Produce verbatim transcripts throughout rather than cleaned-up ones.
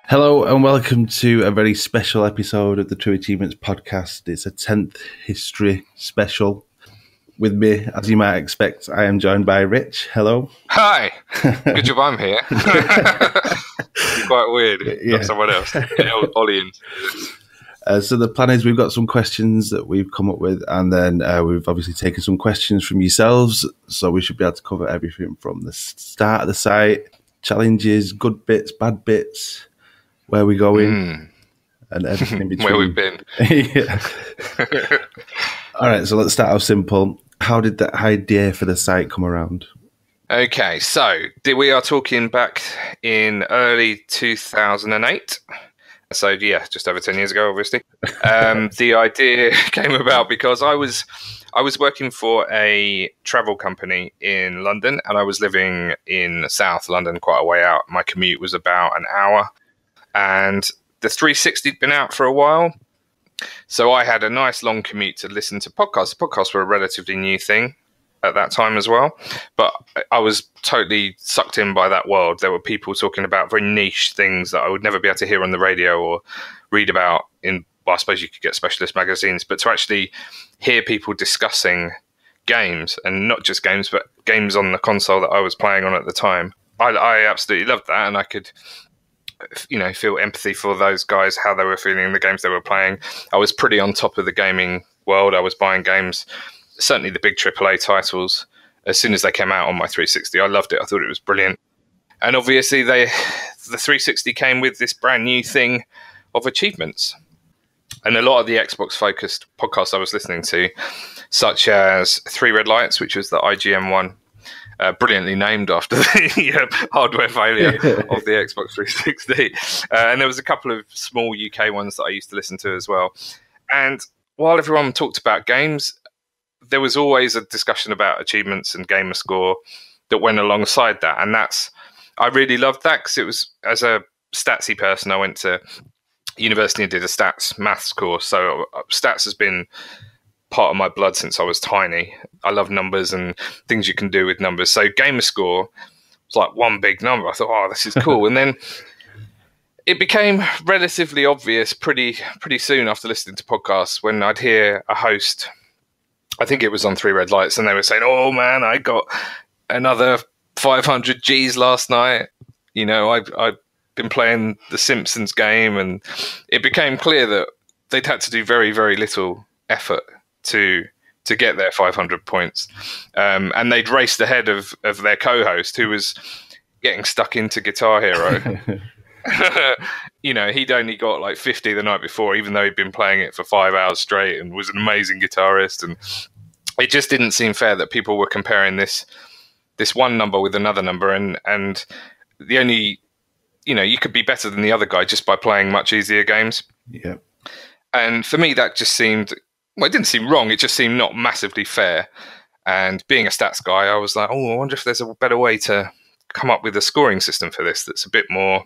Hello and welcome to a very special episode of the True Achievements podcast. It's a tenth history special. With me, as you might expect, I am joined by Rich. Hello. Hi. Good job I'm here. Quite weird. Yeah. Not someone else. Get Ollie in. Uh, so the plan is we've got some questions that we've come up with, and then uh, we've obviously taken some questions from yourselves. So we should be able to cover everything from the start of the site, challenges, good bits, bad bits, where we're going, mm. and everything in between. Where we've been. All right, so let's start off simple. How did that idea for the site come around? Okay, so we are talking back in early two thousand eight. So yeah, just over ten years ago, obviously. Um, the idea came about because I was I was working for a travel company in London, and I was living in South London, quite a way out. My commute was about an hour. And the three sixty had been out for a while. So I had a nice long commute to listen to podcasts. Podcasts were a relatively new thing at that time as well. But I was totally sucked in by that world. There were people talking about very niche things that I would never be able to hear on the radio or read about in, well, I suppose you could get specialist magazines. But to actually hear people discussing games, and not just games, but games on the console that I was playing on at the time, I, I absolutely loved that. And I could, you know, feel empathy for those guys, how they were feeling in the games they were playing. I was pretty on top of the gaming world. I was buying games, certainly the big triple A titles, as soon as they came out on my three sixty. I loved it. I thought it was brilliant. And obviously they, the three sixty came with this brand new thing of achievements. And a lot of the Xbox-focused podcasts I was listening to, such as Three Red Lights, which was the I G M one, Uh, brilliantly named after the uh, hardware failure of the Xbox three sixty. Uh, and there was a couple of small U K ones that I used to listen to as well. And while everyone talked about games, there was always a discussion about achievements and gamer score that went alongside that. And that's, I really loved that because it was, as a statsy person, I went to university and did a stats maths course. So stats has been part of my blood since I was tiny. I love numbers and things you can do with numbers. So gamer score was like one big number. I thought, oh, this is cool. And then it became relatively obvious pretty pretty soon after listening to podcasts when I'd hear a host, I think it was on Three Red Lights, and they were saying, oh man, I got another five hundred G's last night. You know, I've, I've been playing the Simpsons game, and it became clear that they'd had to do very, very little effort to to get their five hundred points, um, and they'd raced ahead of of their co-host, who was getting stuck into Guitar Hero. You know, he'd only got like fifty the night before, even though he'd been playing it for five hours straight and was an amazing guitarist. And it just didn't seem fair that people were comparing this this one number with another number, and and the only, you know, you could be better than the other guy just by playing much easier games. Yeah. And for me, that just seemed, well, it didn't seem wrong. It just seemed not massively fair. And being a stats guy, I was like, oh, I wonder if there's a better way to come up with a scoring system for this that's a bit more,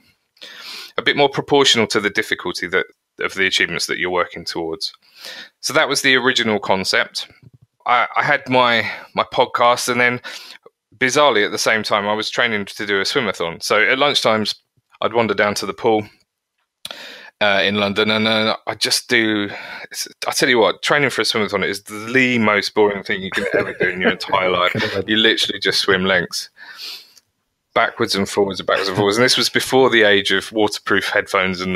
a bit more proportional to the difficulty that of the achievements that you're working towards. So that was the original concept. I, I had my my podcast, and then bizarrely at the same time, I was training to do a swimathon. So at lunchtimes, I'd wander down to the pool Uh, in London, and uh, I just do, I tell you what, training for a swimathon is the most boring thing you can ever do in your entire life. You literally just swim lengths, backwards and forwards and backwards and forwards. And this was before the age of waterproof headphones and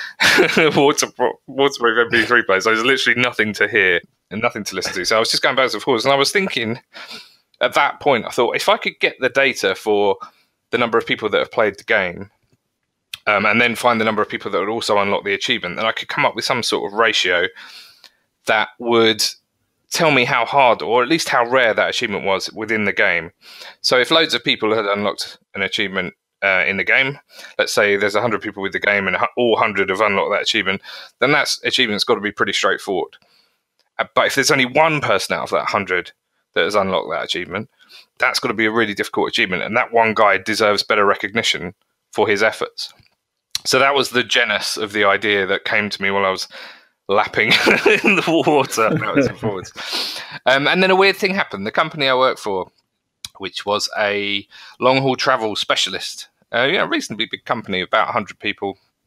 water, waterproof M P three players. So there's literally nothing to hear and nothing to listen to. So I was just going backwards and forwards. And I was thinking, at that point, I thought, if I could get the data for the number of people that have played the game, Um, and then find the number of people that would also unlock the achievement, then I could come up with some sort of ratio that would tell me how hard, or at least how rare, that achievement was within the game. So if loads of people had unlocked an achievement uh, in the game, let's say there's one hundred people with the game and all one hundred have unlocked that achievement, then that achievement's got to be pretty straightforward. Uh, but if there's only one person out of that one hundred that has unlocked that achievement, that's got to be a really difficult achievement, and that one guy deserves better recognition for his efforts. So that was the genesis of the idea that came to me while I was lapping in the water backwards and forwards. Um, and then a weird thing happened. The company I worked for, which was a long-haul travel specialist, uh, you know, a reasonably big company, about one hundred people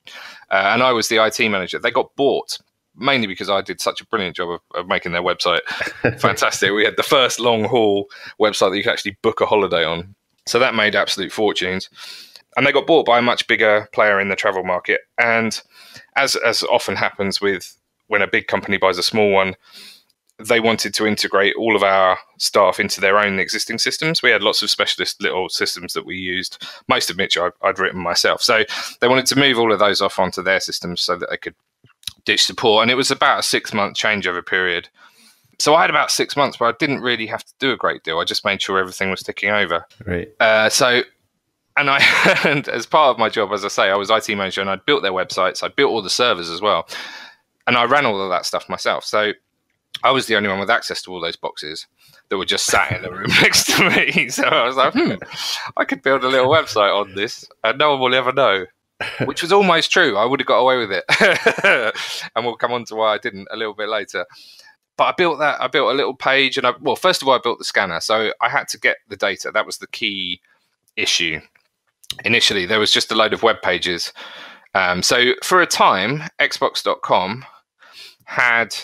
uh, and I was the I T manager. They got bought mainly because I did such a brilliant job of, of making their website fantastic. We had the first long haul website that you could actually book a holiday on. So that made absolute fortunes. And they got bought by a much bigger player in the travel market. And as as often happens with when a big company buys a small one, they wanted to integrate all of our staff into their own existing systems. We had lots of specialist little systems that we used, most of which I'd, I'd written myself. So they wanted to move all of those off onto their systems so that they could ditch support. And it was about a six-month changeover period. So I had about six months where I didn't really have to do a great deal. I just made sure everything was ticking over. Right. Uh, so... And I, and as part of my job, as I say, I was I T manager and I'd built their websites. I built all the servers as well. And I ran all of that stuff myself. So I was the only one with access to all those boxes that were just sat in the room next to me. So I was like, hmm, I could build a little website on this and no one will ever know, which was almost true. I would have got away with it. And we'll come on to why I didn't a little bit later. But I built that. I built a little page. And I, well, first of all, I built the scanner. So I had to get the data. That was the key issue. Initially, there was just a load of web pages. Um, so for a time, Xbox dot com had,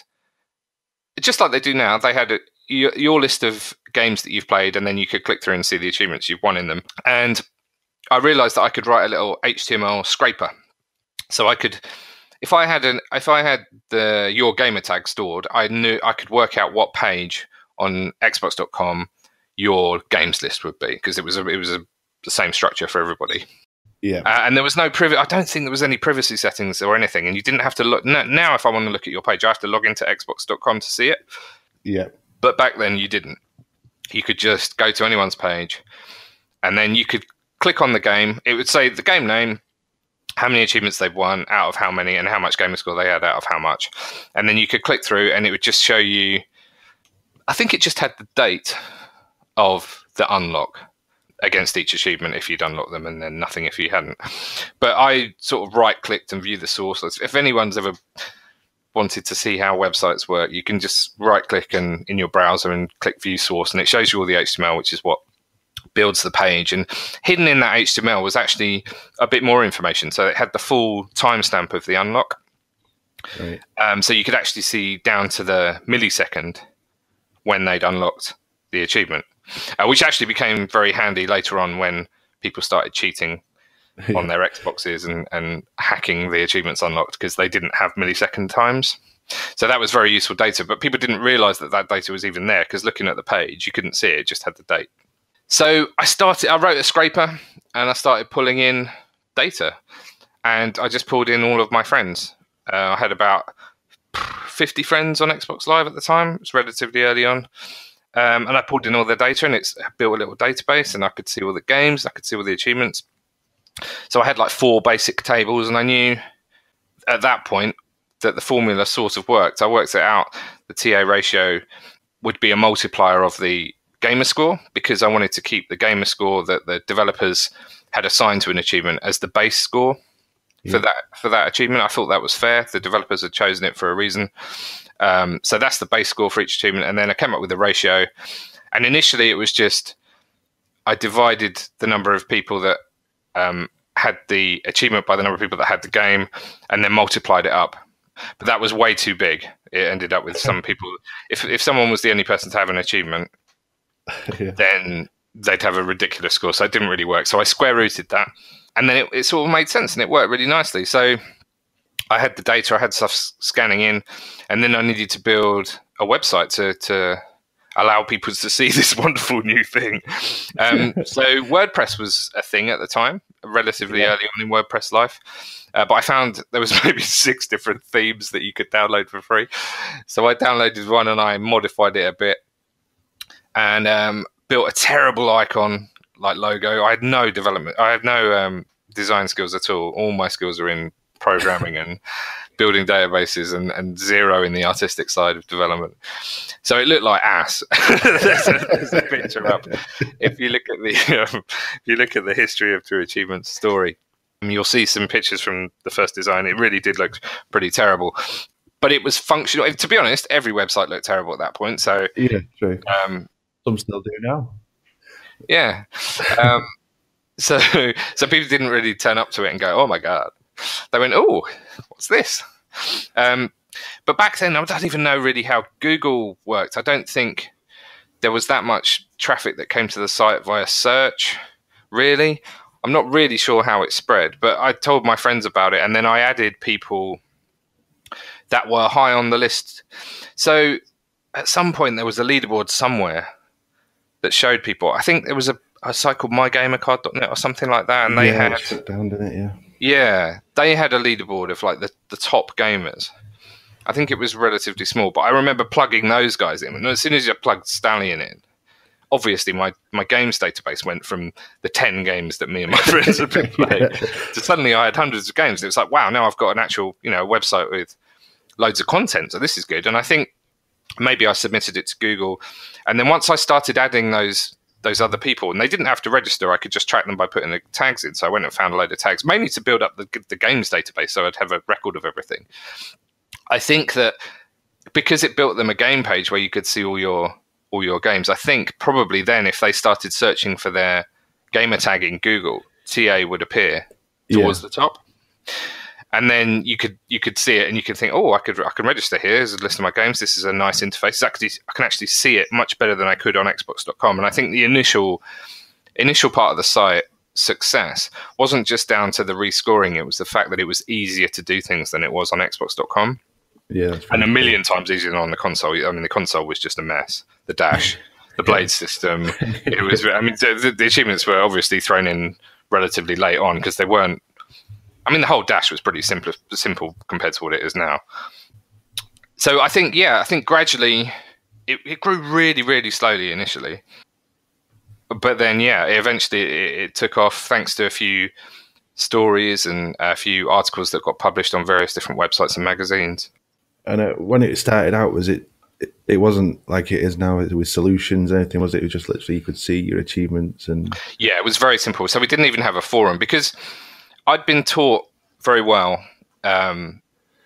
just like they do now, they had a, your, your list of games that you've played, and then you could click through and see the achievements you've won in them. And I realized that I could write a little H T M L scraper. So I could, if I had an, if I had the your gamer tag stored, I knew I could work out what page on Xbox dot com your games list would be, because it was a, it was a the same structure for everybody. Yeah. Uh, and there was no privacy. I don't think there was any privacy settings or anything. And you didn't have to look. No, now, if I want to look at your page, I have to log into Xbox dot com to see it. Yeah. But back then you didn't. You could just go to anyone's page and then you could click on the game. It would say the game name, how many achievements they've won, out of how many, and how much gamer score they had out of how much. And then you could click through and it would just show you, I think it just had the date of the unlock against each achievement if you'd unlocked them, and then nothing if you hadn't. But I sort of right-clicked and view the source. If anyone's ever wanted to see how websites work, you can just right-click and in your browser and click View Source, and it shows you all the H T M L, which is what builds the page. And hidden in that H T M L was actually a bit more information. So it had the full timestamp of the unlock. Right. Um, so you could actually see down to the millisecond when they'd unlocked the achievement. Uh, which actually became very handy later on when people started cheating yeah. on their Xboxes and, and hacking the achievements unlocked, because they didn't have millisecond times. So that was very useful data, but people didn't realize that that data was even there, because looking at the page, you couldn't see it, it just had the date. So I started, I wrote a scraper and I started pulling in data, and I just pulled in all of my friends. Uh, I had about fifty friends on Xbox Live at the time. It was relatively early on. Um, and I pulled in all the data, and it's built a little database, and I could see all the games, I could see all the achievements. So I had like four basic tables, and I knew at that point that the formula sort of worked. I worked it out. The T A ratio would be a multiplier of the gamer score, because I wanted to keep the gamer score that the developers had assigned to an achievement as the base score yeah. for that for that achievement. I thought that was fair. The developers had chosen it for a reason. Um, so that's the base score for each achievement. And then I came up with a ratio. And initially it was just, I divided the number of people that um, had the achievement by the number of people that had the game, and then multiplied it up. But that was way too big. It ended up with some people, if if someone was the only person to have an achievement, yeah. then they'd have a ridiculous score. So it didn't really work. So I square rooted that. And then it, it sort of made sense, and it worked really nicely. So I had the data, I had stuff scanning in, and then I needed to build a website to, to allow people to see this wonderful new thing. Um, so WordPress was a thing at the time, relatively yeah. early on in WordPress life. Uh, but I found there was maybe six different themes that you could download for free. So I downloaded one and I modified it a bit, and um, built a terrible icon, like logo. I had no development. I had no um, design skills at all. All my skills are in programming and building databases, and, and zero in the artistic side of development. So it looked like ass. there's, a, there's a picture up. If you look at the um, if you look at the history of True Achievements story, um, you'll see some pictures from the first design. It really did look pretty terrible, but it was functional. To be honest, every website looked terrible at that point. So yeah, true. Um, Some still do now. Yeah. Um, so so people didn't really turn up to it and go, "Oh my god." they went, "Oh, what's this?" Um, but back then, I don't even know really how Google worked. I don't think there was that much traffic that came to the site via search, really. I'm not really sure how it spread, but I told my friends about it, and then I added people that were high on the list. So at some point, there was a leaderboard somewhere that showed people. I think there was a, a site called my gamer card dot net or something like that, and they yeah, had it shut down, didn't it? Yeah, yeah, they had a leaderboard of like the, the top gamers. I think it was relatively small, but I remember plugging those guys in. And as soon as you plugged Stallion in, obviously my, my games database went from the ten games that me and my friends had been playing yeah. to suddenly I had hundreds of games. It was like, wow, now I've got an actual, you know, website with loads of content. So this is good. And I think maybe I submitted it to Google. And then once I started adding those those other people, and they didn't have to register, I could just track them by putting the tags in. So I went and found a load of tags, mainly to build up the, the games database so I'd have a record of everything. I think that because it built them a game page where you could see all your all your games, I think probably then if they started searching for their gamer tag in Google, T A would appear towards yeah. the top. And then you could you could see it and you could think, oh, I could I can register here. Here's a list of my games. This is a nice interface. It's actually, I can actually see it much better than I could on Xbox dot com. And I think the initial initial part of the site success wasn't just down to the rescoring. It was the fact that it was easier to do things than it was on Xbox dot com. Yeah, and a million cool. times easier than on the console. I mean, the console was just a mess. The dash, the blade system. It was. I mean, the, the achievements were obviously thrown in relatively late on because they weren't. I mean, the whole dash was pretty simple, simple compared to what it is now. So I think, yeah, I think gradually it, it grew really, really slowly initially, but then, yeah, eventually it, it took off thanks to a few stories and a few articles that got published on various different websites and magazines. And uh, when it started out, was it, it? It wasn't like it is now with solutions or anything, was it? It was just literally you could see your achievements and. Yeah, it was very simple. So we didn't even have a forum because I'd been taught very well um,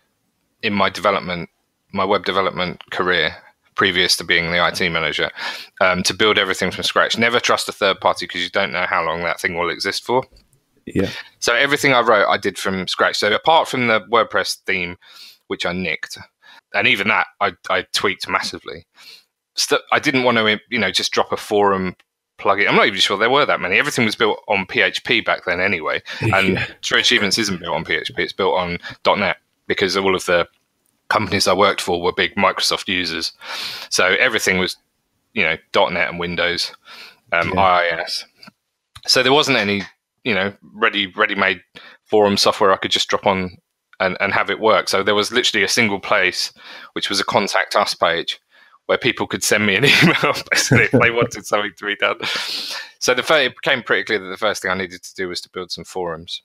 in my development, my web development career, previous to being the I T manager, um, to build everything from scratch. Never trust a third party because you don't know how long that thing will exist for. Yeah. So everything I wrote, I did from scratch. So apart from the WordPress theme, which I nicked, and even that I, I tweaked massively. St- I didn't want to, you know, just drop a forum plugin. I'm not even sure there were that many. Everything was built on P H P back then anyway. And yeah. TrueAchievements isn't built on P H P. It's built on .NET because all of the companies I worked for were big Microsoft users. So everything was, you know, .NET and Windows, um, yeah. I I S. So there wasn't any, you know, ready, ready-made forum software I could just drop on and, and have it work. So there was literally a single place, which was a contact us page, where people could send me an email basically if they wanted something to be done. So the it became pretty clear that the first thing I needed to do was to build some forums.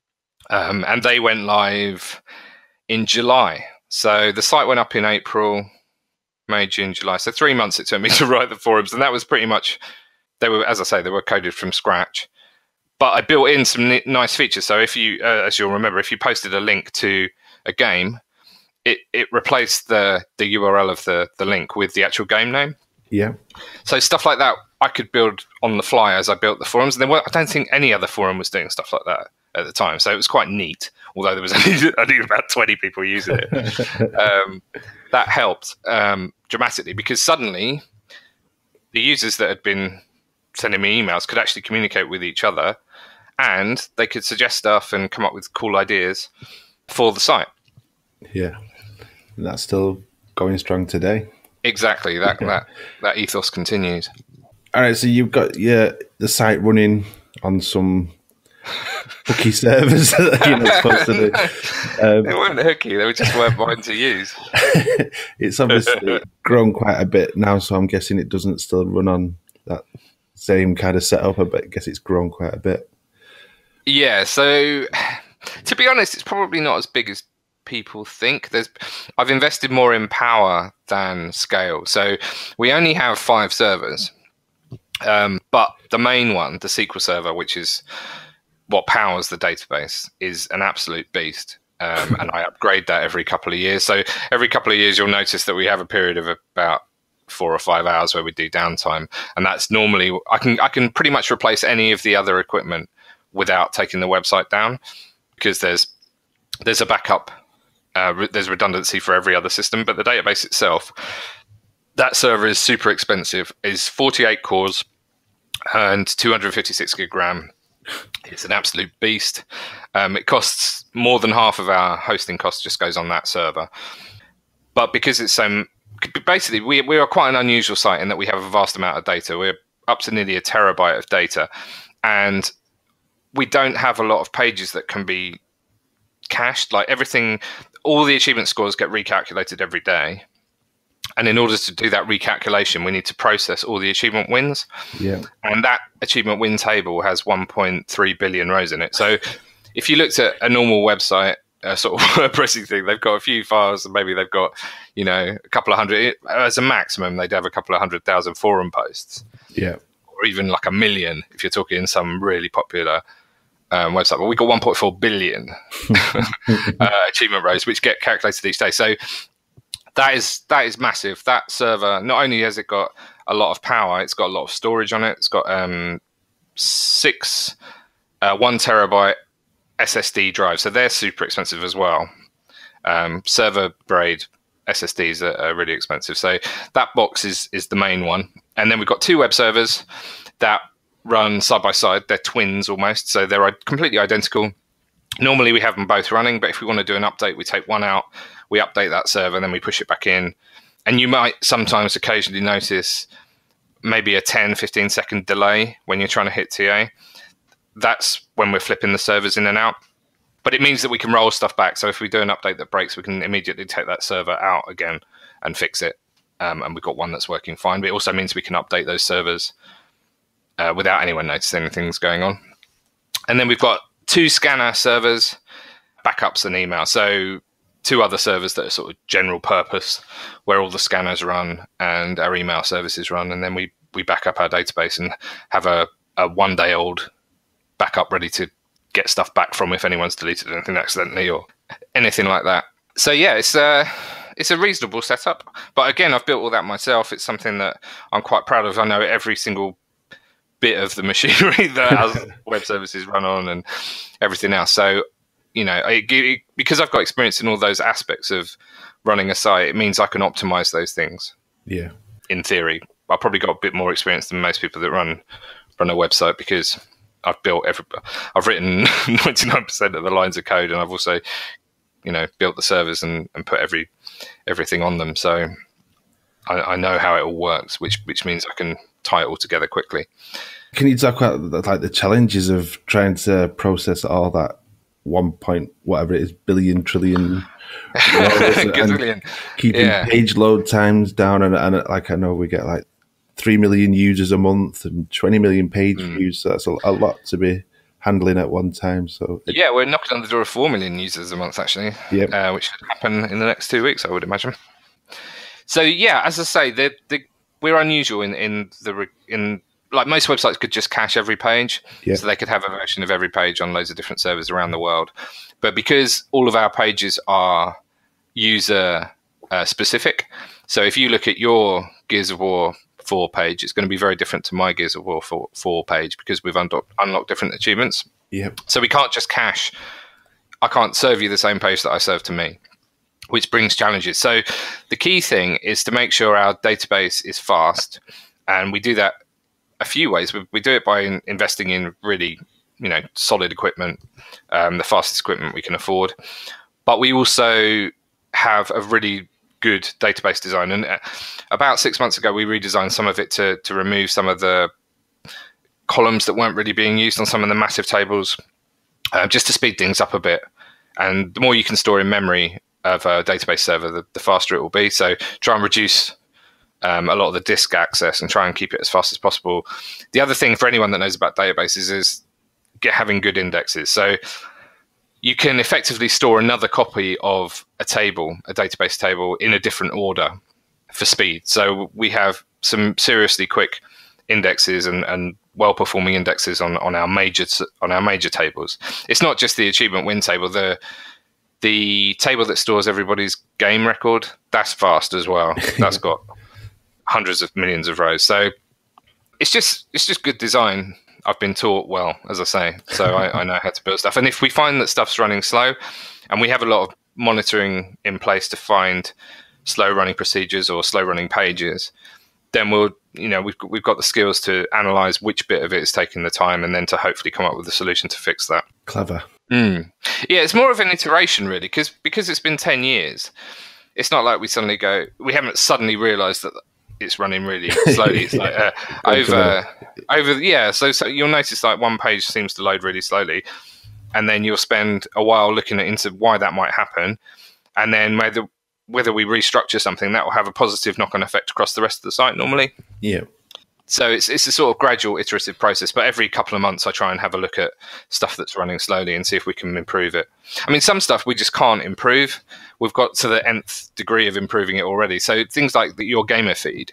Um, and they went live in July. So the site went up in April, May, June, July. So three months it took me to write the forums. And that was pretty much, they were, as I say, they were coded from scratch. But I built in some nice features. So if you, uh, as you'll remember, if you posted a link to a game, it, it replaced the, the U R L of the, the link with the actual game name. Yeah. So stuff like that I could build on the fly as I built the forums. And then, well, I don't think any other forum was doing stuff like that at the time. So it was quite neat, although there was only, I think about twenty people using it. um, that helped um, dramatically because suddenly the users that had been sending me emails could actually communicate with each other and they could suggest stuff and come up with cool ideas for the site. Yeah. And that's still going strong today. Exactly. That that that ethos continues. All right, so you've got yeah the site running on some hooky servers that you're not supposed to do. Um, they weren't hooky; they were just weren't mine to use. It's obviously grown quite a bit now, so I'm guessing it doesn't still run on that same kind of setup. But I guess it's grown quite a bit. Yeah. So, to be honest, it's probably not as big as people think. There's, I've invested more in power than scale. So we only have five servers, um, but the main one, the S Q L server, which is what powers the database, is an absolute beast. Um, and I upgrade that every couple of years. So every couple of years, you'll notice that we have a period of about four or five hours where we do downtime. And that's normally, I can, I can pretty much replace any of the other equipment without taking the website down because there's there's a backup, uh, re- there's redundancy for every other system, but the database itself, that server is super expensive. Is forty-eight cores and two hundred fifty-six gig RAM. It's an absolute beast. Um, it costs more than half of our hosting cost just goes on that server. But because it's so, basically, we we are quite an unusual site in that we have a vast amount of data. We're up to nearly a terabyte of data, and we don't have a lot of pages that can be cached. Like everything, all the achievement scores get recalculated every day. And in order to do that recalculation, we need to process all the achievement wins. Yeah. And that achievement win table has one point three billion rows in it. So if you looked at a normal website, a sort of WordPressy thing, they've got a few files and maybe they've got, you know, a couple of hundred, as a maximum, they'd have a couple of hundred thousand forum posts. Yeah. Or even like a million if you're talking some really popular um, website. But we've got one point four billion uh, achievement rows, which get calculated each day. So That is that is massive. That server, not only has it got a lot of power, it's got a lot of storage on it. It's got um, six uh, one terabyte S S D drives, so they're super expensive as well. Um, server grade S S Ds are, are really expensive. So that box is is the main one, and then we've got two web servers that run side by side. They're twins almost, so they're completely identical. Normally we have them both running, but if we want to do an update, we take one out, we update that server, and then we push it back in. And you might sometimes occasionally notice maybe a ten, fifteen second delay when you're trying to hit T A. That's when we're flipping the servers in and out. But it means that we can roll stuff back. So if we do an update that breaks, we can immediately take that server out again and fix it. Um, and we've got one that's working fine. But it also means we can update those servers uh, without anyone noticing anything's going on. And then we've got two scanner servers, backups and email. So two other servers that are sort of general purpose, where all the scanners run and our email services run. And then we, we back up our database and have a, a one day old backup ready to get stuff back from if anyone's deleted anything accidentally or anything like that. So yeah, it's a, it's a reasonable setup. But again, I've built all that myself. It's something that I'm quite proud of. I know every single bit of the machinery that our web services run on and everything else. So, you know, I, it, because I've got experience in all those aspects of running a site, it means I can optimize those things. Yeah. In theory, I've probably got a bit more experience than most people that run run a website because I've built every, I've written ninety-nine percent of the lines of code, and I've also, you know, built the servers and, and put every everything on them. So I, I know how it all works, which which means I can tie it all together quickly. Can you talk about like the challenges of trying to process all that one point whatever it is billion trillion and keeping yeah. page load times down, and, and like I know we get like three million users a month and twenty million page mm. views, so that's a, a lot to be handling at one time. So it, yeah, we're knocking on the door of four million users a month actually. Yep. Uh, which should happen in the next two weeks, I would imagine. So yeah, as I say, the the we're unusual in in the in like most websites could just cache every page, yeah. so they could have a version of every page on loads of different servers around the world. But because all of our pages are user uh, specific, so if you look at your Gears of War four page, it's going to be very different to my Gears of War four, four page because we've unlocked, unlocked different achievements. Yep. So we can't just cache. I can't serve you the same page that I serve to me, which brings challenges. So the key thing is to make sure our database is fast, and we do that a few ways. We, we do it by in, investing in really, you know, solid equipment, um, the fastest equipment we can afford. But we also have a really good database design. And about six months ago, we redesigned some of it to to remove some of the columns that weren't really being used on some of the massive tables, uh, just to speed things up a bit. And the more you can store in memory of a database server, the, the faster it will be. So try and reduce um, a lot of the disk access and try and keep it as fast as possible. The other thing for anyone that knows about databases is get having good indexes. So you can effectively store another copy of a table, a database table, in a different order for speed. So we have some seriously quick indexes and, and well-performing indexes on, on our major on our major tables. It's not just the achievement win table. The the table that stores everybody's game record, that's fast as well. That's got hundreds of millions of rows. So it's just it's just good design. I've been taught well, as I say, so I, I know how to build stuff. And if we find that stuff's running slow, and we have a lot of monitoring in place to find slow running procedures or slow running pages, then we'll, you know, we've we've got the skills to analyze which bit of it is taking the time, and then to hopefully come up with a solution to fix that. Clever. Mm. Yeah, it's more of an iteration, really, because because it's been ten years. It's not like we suddenly go, we haven't suddenly realized that it's running really slowly. It's like uh, over, over, yeah. So, so you'll notice like one page seems to load really slowly, and then you'll spend a while looking at, into why that might happen, and then whether whether we restructure something, that will have a positive knock-on effect across the rest of the site normally. Yeah. So it's it's a sort of gradual, iterative process. But every couple of months, I try and have a look at stuff that's running slowly and see if we can improve it. I mean, some stuff we just can't improve. We've got to the nth degree of improving it already. So things like the, your gamer feed,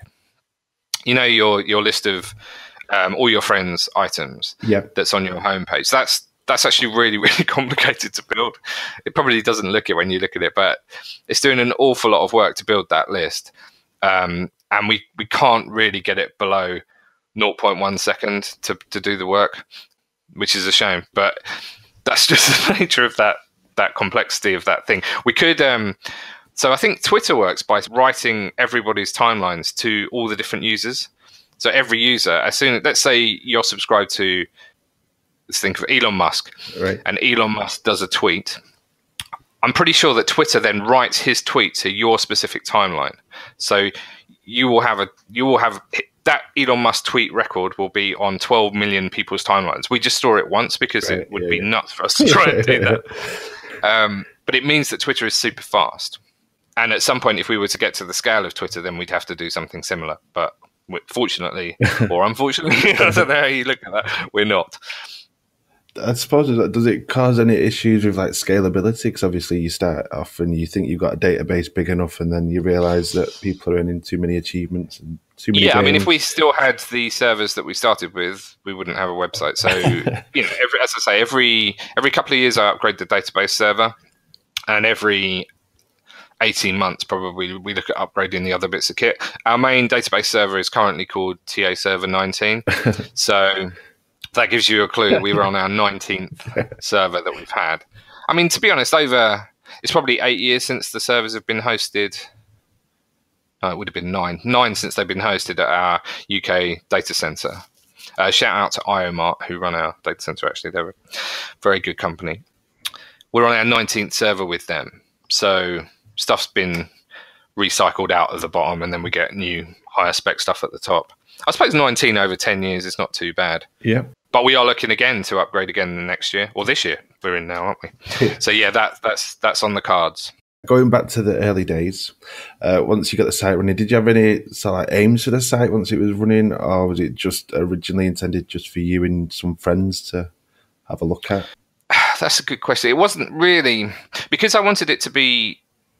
you know, your your list of um, all your friends' items yep. that's on your homepage. That's that's actually really, really complicated to build. It probably doesn't look it when you look at it, but it's doing an awful lot of work to build that list. Um, and we, we can't really get it below zero point one second to, to do the work, which is a shame. But that's just the nature of that that complexity of that thing. We could, um, so I think Twitter works by writing everybody's timelines to all the different users. So every user, as soon, let's say you're subscribed to, let's think of Elon Musk, right. and Elon Musk does a tweet. I'm pretty sure that Twitter then writes his tweet to your specific timeline. So you will have a you will have that Elon Musk tweet record will be on twelve million people's timelines. We just store it once because right, it would yeah, be yeah. nuts for us to try and do that. Um, but it means that Twitter is super fast. And at some point, if we were to get to the scale of Twitter, then we'd have to do something similar. But fortunately, or unfortunately, I don't know how you look at that, we're not. I suppose, does it cause any issues with like scalability? Because obviously you start off and you think you've got a database big enough, and then you realize that people are earning too many achievements and too many yeah, games. I mean, if we still had the servers that we started with, we wouldn't have a website. So, you know, every, as I say, every every couple of years I upgrade the database server, and every eighteen months probably we look at upgrading the other bits of kit. Our main database server is currently called T A Server nineteen. So that gives you a clue. We were on our nineteenth server that we've had. I mean, to be honest, over it's probably eight years since the servers have been hosted. No, it would have been nine. Nine since they've been hosted at our U K data center. Uh, shout out to IOMart, who run our data center, actually. They're a very good company. We're on our nineteenth server with them. So stuff's been recycled out of the bottom, and then we get new higher spec stuff at the top. I suppose nineteen over ten years is not too bad. Yeah. But we are looking again to upgrade again the next year, or this year we're in now, aren't we? So yeah, that, that's that's on the cards. Going back to the early days, uh, once you got the site running, did you have any sort of like aims for the site once it was running, or was it just originally intended just for you and some friends to have a look at? That's a good question. It wasn't really, because I wanted it to be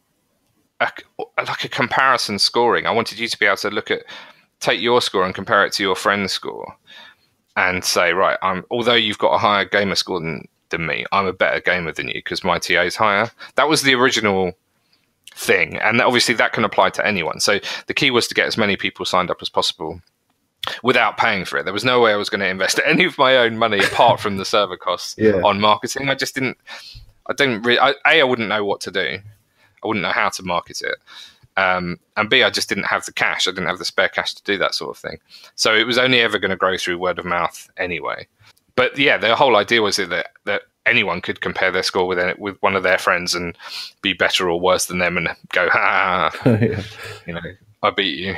a, like a comparison scoring. I wanted you to be able to look at, take your score and compare it to your friend's score, and say, right, I'm, although you've got a higher gamer score than, than me, I'm a better gamer than you because my T A is higher. That was the original thing. And obviously that can apply to anyone. So the key was to get as many people signed up as possible without paying for it. There was no way I was going to invest any of my own money apart from the server costs yeah. on marketing. I just didn't, I didn't really, I, A, I wouldn't know what to do. I wouldn't know how to market it. Um, and B, I just didn't have the cash. I didn't have the spare cash to do that sort of thing. So it was only ever going to grow through word of mouth anyway. But yeah, the whole idea was that that anyone could compare their score with it, with one of their friends and be better or worse than them and go, ha, yeah. you know, I beat you.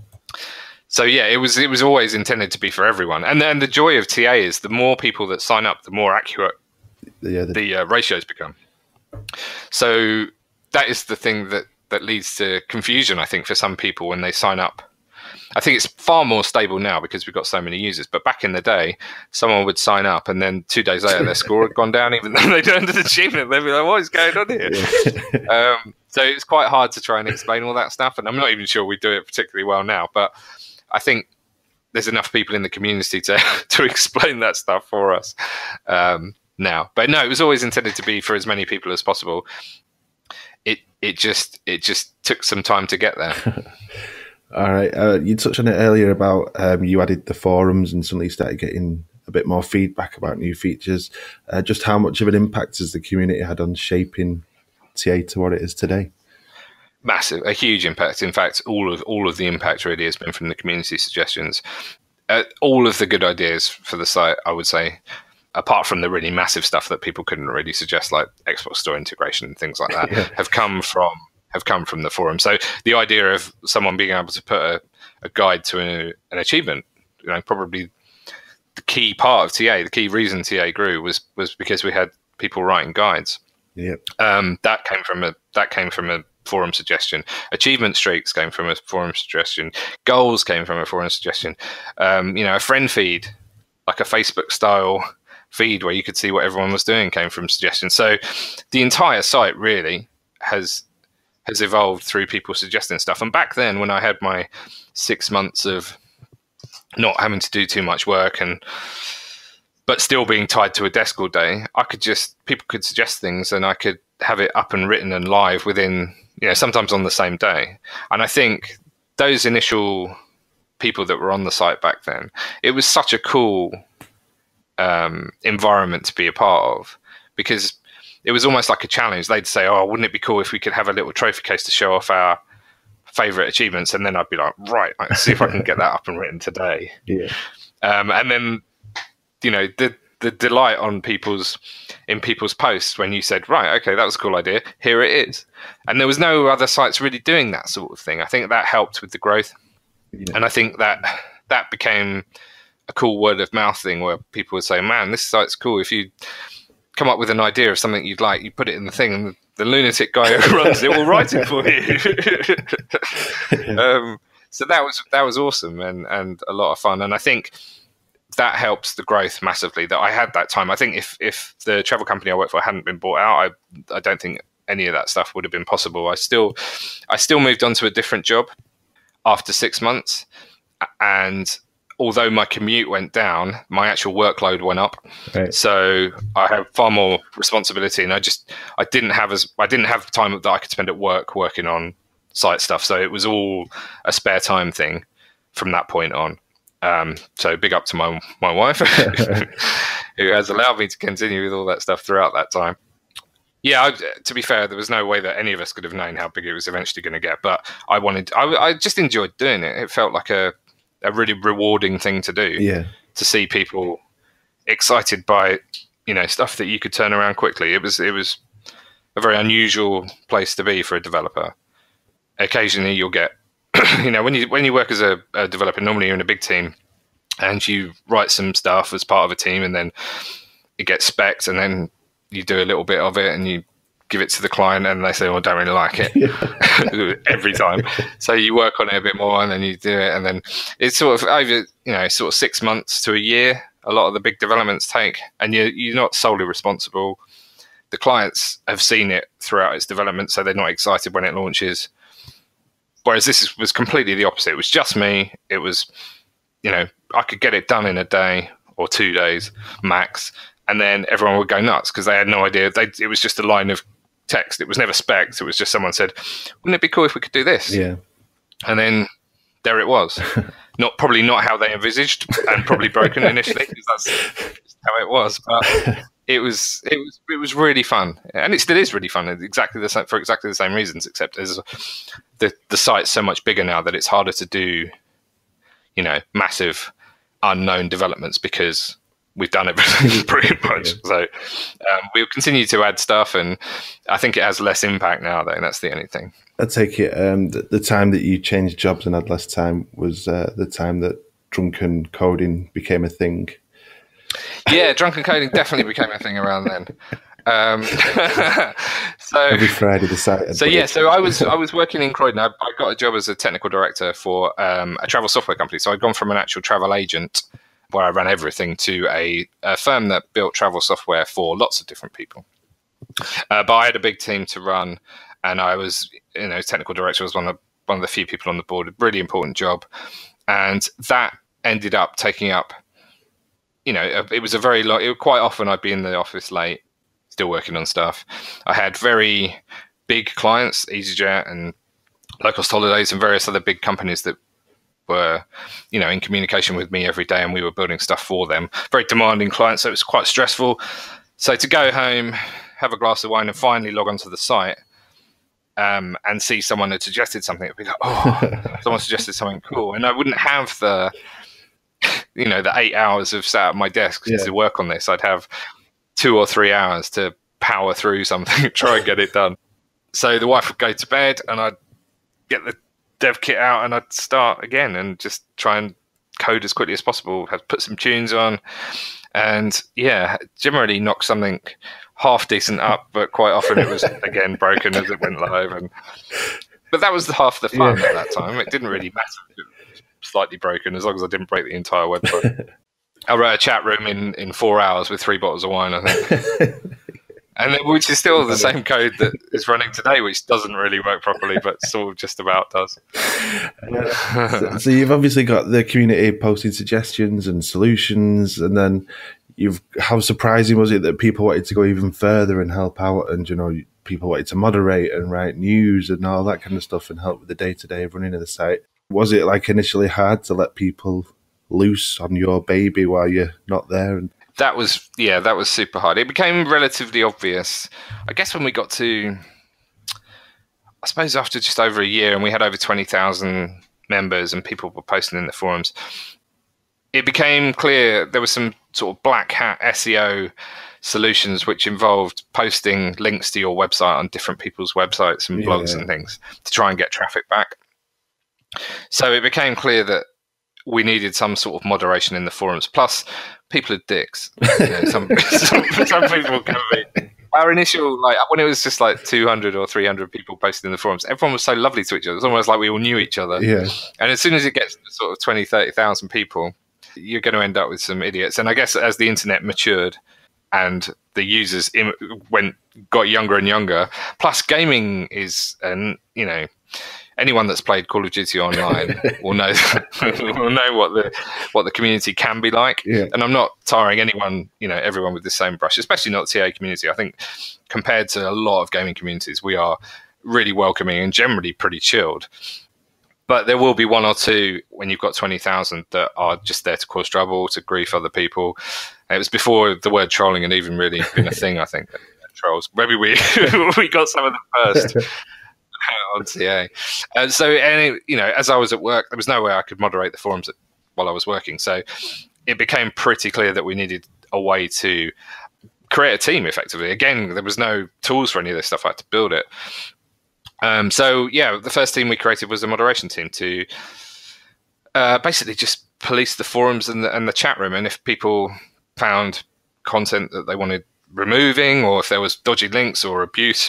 So yeah, it was it was always intended to be for everyone. And then the joy of T A is the more people that sign up, the more accurate yeah, the, the uh, ratios become. So that is the thing that that leads to confusion, I think, for some people when they sign up. I think it's far more stable now because we've got so many users. But back in the day, someone would sign up and then two days later their score had gone down, even though they'd earned an achievement. They'd be like, what is going on here? Yeah. um, so it's quite hard to try and explain all that stuff. And I'm not even sure we do it particularly well now. But I think there's enough people in the community to, to explain that stuff for us um, now. But no, it was always intended to be for as many people as possible. It it just it just took some time to get there. All right, uh, you touched on it earlier about um, you added the forums and suddenly started getting a bit more feedback about new features. Uh, just how much of an impact has the community had on shaping T A to what it is today? Massive, a huge impact. In fact, all of all of the impact really has been from the community suggestions. Uh, all of the good ideas for the site, I would say, apart from the really massive stuff that people couldn't really suggest, like Xbox Store integration and things like that, yeah. have come from have come from the forum. So the idea of someone being able to put a, a guide to a, an achievement, you know, probably the key part of T A, the key reason T A grew was was because we had people writing guides. Yeah, um, that came from a that came from a forum suggestion. Achievement streaks came from a forum suggestion. Goals came from a forum suggestion. Um, you know, a friend feed, like a Facebook style feed where you could see what everyone was doing, came from suggestions. So the entire site really has has evolved through people suggesting stuff. And back then, when I had my six months of not having to do too much work and but still being tied to a desk all day, I could just people could suggest things and I could have it up and written and live within, you know, sometimes on the same day. And I think those initial people that were on the site back then, it was such a cool um, environment to be a part of, because it was almost like a challenge. They'd say, oh, wouldn't it be cool if we could have a little trophy case to show off our favorite achievements? And then I'd be like, right, let's see if I can get that up and written today. Yeah. Um, and then, you know, the the delight on people's in people's posts when you said, right, okay, that was a cool idea, here it is. And there was no other sites really doing that sort of thing. I think that helped with the growth. Yeah. And I think that that became a cool word of mouth thing where people would say, man, this site's cool. If you come up with an idea of something you'd like, you put it in the thing and the, the lunatic guy who runs it will write it for you. um, so that was that was awesome and, and a lot of fun. And I think that helps the growth massively that I had that time. I think if, if the travel company I worked for hadn't been bought out, I I don't think any of that stuff would have been possible. I still I still moved on to a different job after six months. And although my commute went down, my actual workload went up. Right. So I had far more responsibility, and I just I didn't have as I didn't have time that I could spend at work working on site stuff. So it was all a spare time thing from that point on. Um, so big up to my my wife, who has allowed me to continue with all that stuff throughout that time. Yeah, I, to be fair, there was no way that any of us could have known how big it was eventually going to get. But I wanted, I, I just enjoyed doing it. It felt like a, a really rewarding thing to do. Yeah. To see people excited by, you know, stuff that you could turn around quickly. It was it was a very unusual place to be for a developer. Occasionally, you'll get. You know, when you when you work as a, a developer, normally you're in a big team and you write some stuff as part of a team, and then it gets spec'd, and then you do a little bit of it and you give it to the client, and they say, "Well, I don't really like it." Yeah. Every time. So you work on it a bit more, and then you do it, and then it's sort of over, you know, sort of six months to a year. A lot of the big developments take, and you you're not solely responsible. The clients have seen it throughout its development, so they're not excited when it launches. Whereas this was completely the opposite. It was just me. It was, you know, I could get it done in a day or two days max, and then everyone would go nuts because they had no idea. They, it was just a line of text. It was never spec'd. It was just someone said, "Wouldn't it be cool if we could do this?" Yeah. And then there it was. Not probably not how they envisaged, and probably broken initially because that's how it was. But it was it was it was really fun, and it still is really fun. Exactly the same for exactly the same reasons, except as the the site's so much bigger now that it's harder to do, you know, massive unknown developments because we've done everything pretty much. Yeah. So um, we'll continue to add stuff, and I think it has less impact now, though. That's the only thing. I take it um, the, the time that you changed jobs and had less time was uh, the time that drunken coding became a thing. Yeah, drunken coding definitely became a thing around then. Um, so every Friday the site. So yeah, so I was I was working in Croydon. I, I got a job as a technical director for um, a travel software company. So I'd gone from an actual travel agent where I ran everything to a, a firm that built travel software for lots of different people. Uh, but I had a big team to run, and I was, you know, technical director was one of one of the few people on the board. A really important job, and that ended up taking up. You know, it was a very long. It was quite often I'd be in the office late, still working on stuff. I had very big clients, EasyJet and Low Cost Holidays, and various other big companies that were, you know, in communication with me every day, and we were building stuff for them. Very demanding clients, so it was quite stressful. So to go home, have a glass of wine, and finally log onto the site um, and see someone had suggested something, it'd be like, oh, someone suggested something cool, and I wouldn't have the, you know, the eight hours of sat at my desk yeah. to work on this. I'd have two or three hours to power through something, try and get it done. So the wife would go to bed, and I'd get the dev kit out, and I'd start again and just try and code as quickly as possible. Have put some tunes on, and yeah, generally knock something half decent up, but quite often it was again broken as it went live. And but that was half the fun yeah. at that time. It didn't really matter if it was slightly broken, as long as I didn't break the entire website. I wrote a chat room in in four hours with three bottles of wine, I think. And then, which is still the same code that is running today, which doesn't really work properly, but sort of just about does. so, so you've obviously got the community posting suggestions and solutions, and then you've. How surprising was it that people wanted to go even further and help out, and you know, people wanted to moderate and write news and all that kind of stuff and help with the day to day of running of the site? Was it like initially hard to let people loose on your baby while you're not there? And That was, yeah, that was super hard. It became relatively obvious, I guess, when we got to, I suppose after just over a year, and we had over twenty thousand members and people were posting in the forums, it became clear there was some sort of black hat S E O solutions which involved posting links to your website on different people's websites and blogs yeah. and things to try and get traffic back. So it became clear that we needed some sort of moderation in the forums. Plus, people are dicks. You know, some, some, some people can be. Our initial, like, when it was just like two hundred or three hundred people posted in the forums, everyone was so lovely to each other. It's almost like we all knew each other. Yeah. And as soon as it gets to sort of twenty, thirty thousand people, you're going to end up with some idiots. And I guess as the internet matured and the users in, went got younger and younger, plus gaming is, and you know, anyone that's played Call of Duty online will know will know what the what the community can be like. Yeah. And I'm not tarring anyone, you know, everyone with the same brush, especially not the T A community. I think compared to a lot of gaming communities, we are really welcoming and generally pretty chilled. But there will be one or two when you've got twenty thousand that are just there to cause trouble, to grief other people. It was before the word trolling had even really been a thing, I think. Trolls. Maybe we we got some of them first. On T A. And so, and it, you know, as I was at work, there was no way I could moderate the forums while I was working. So it became pretty clear that we needed a way to create a team effectively. Again, there was no tools for any of this stuff. I had to build it. Um, so, yeah, the first team we created was a moderation team to uh, basically just police the forums and the, and the chat room. And if people found content that they wanted removing, or if there was dodgy links or abuse,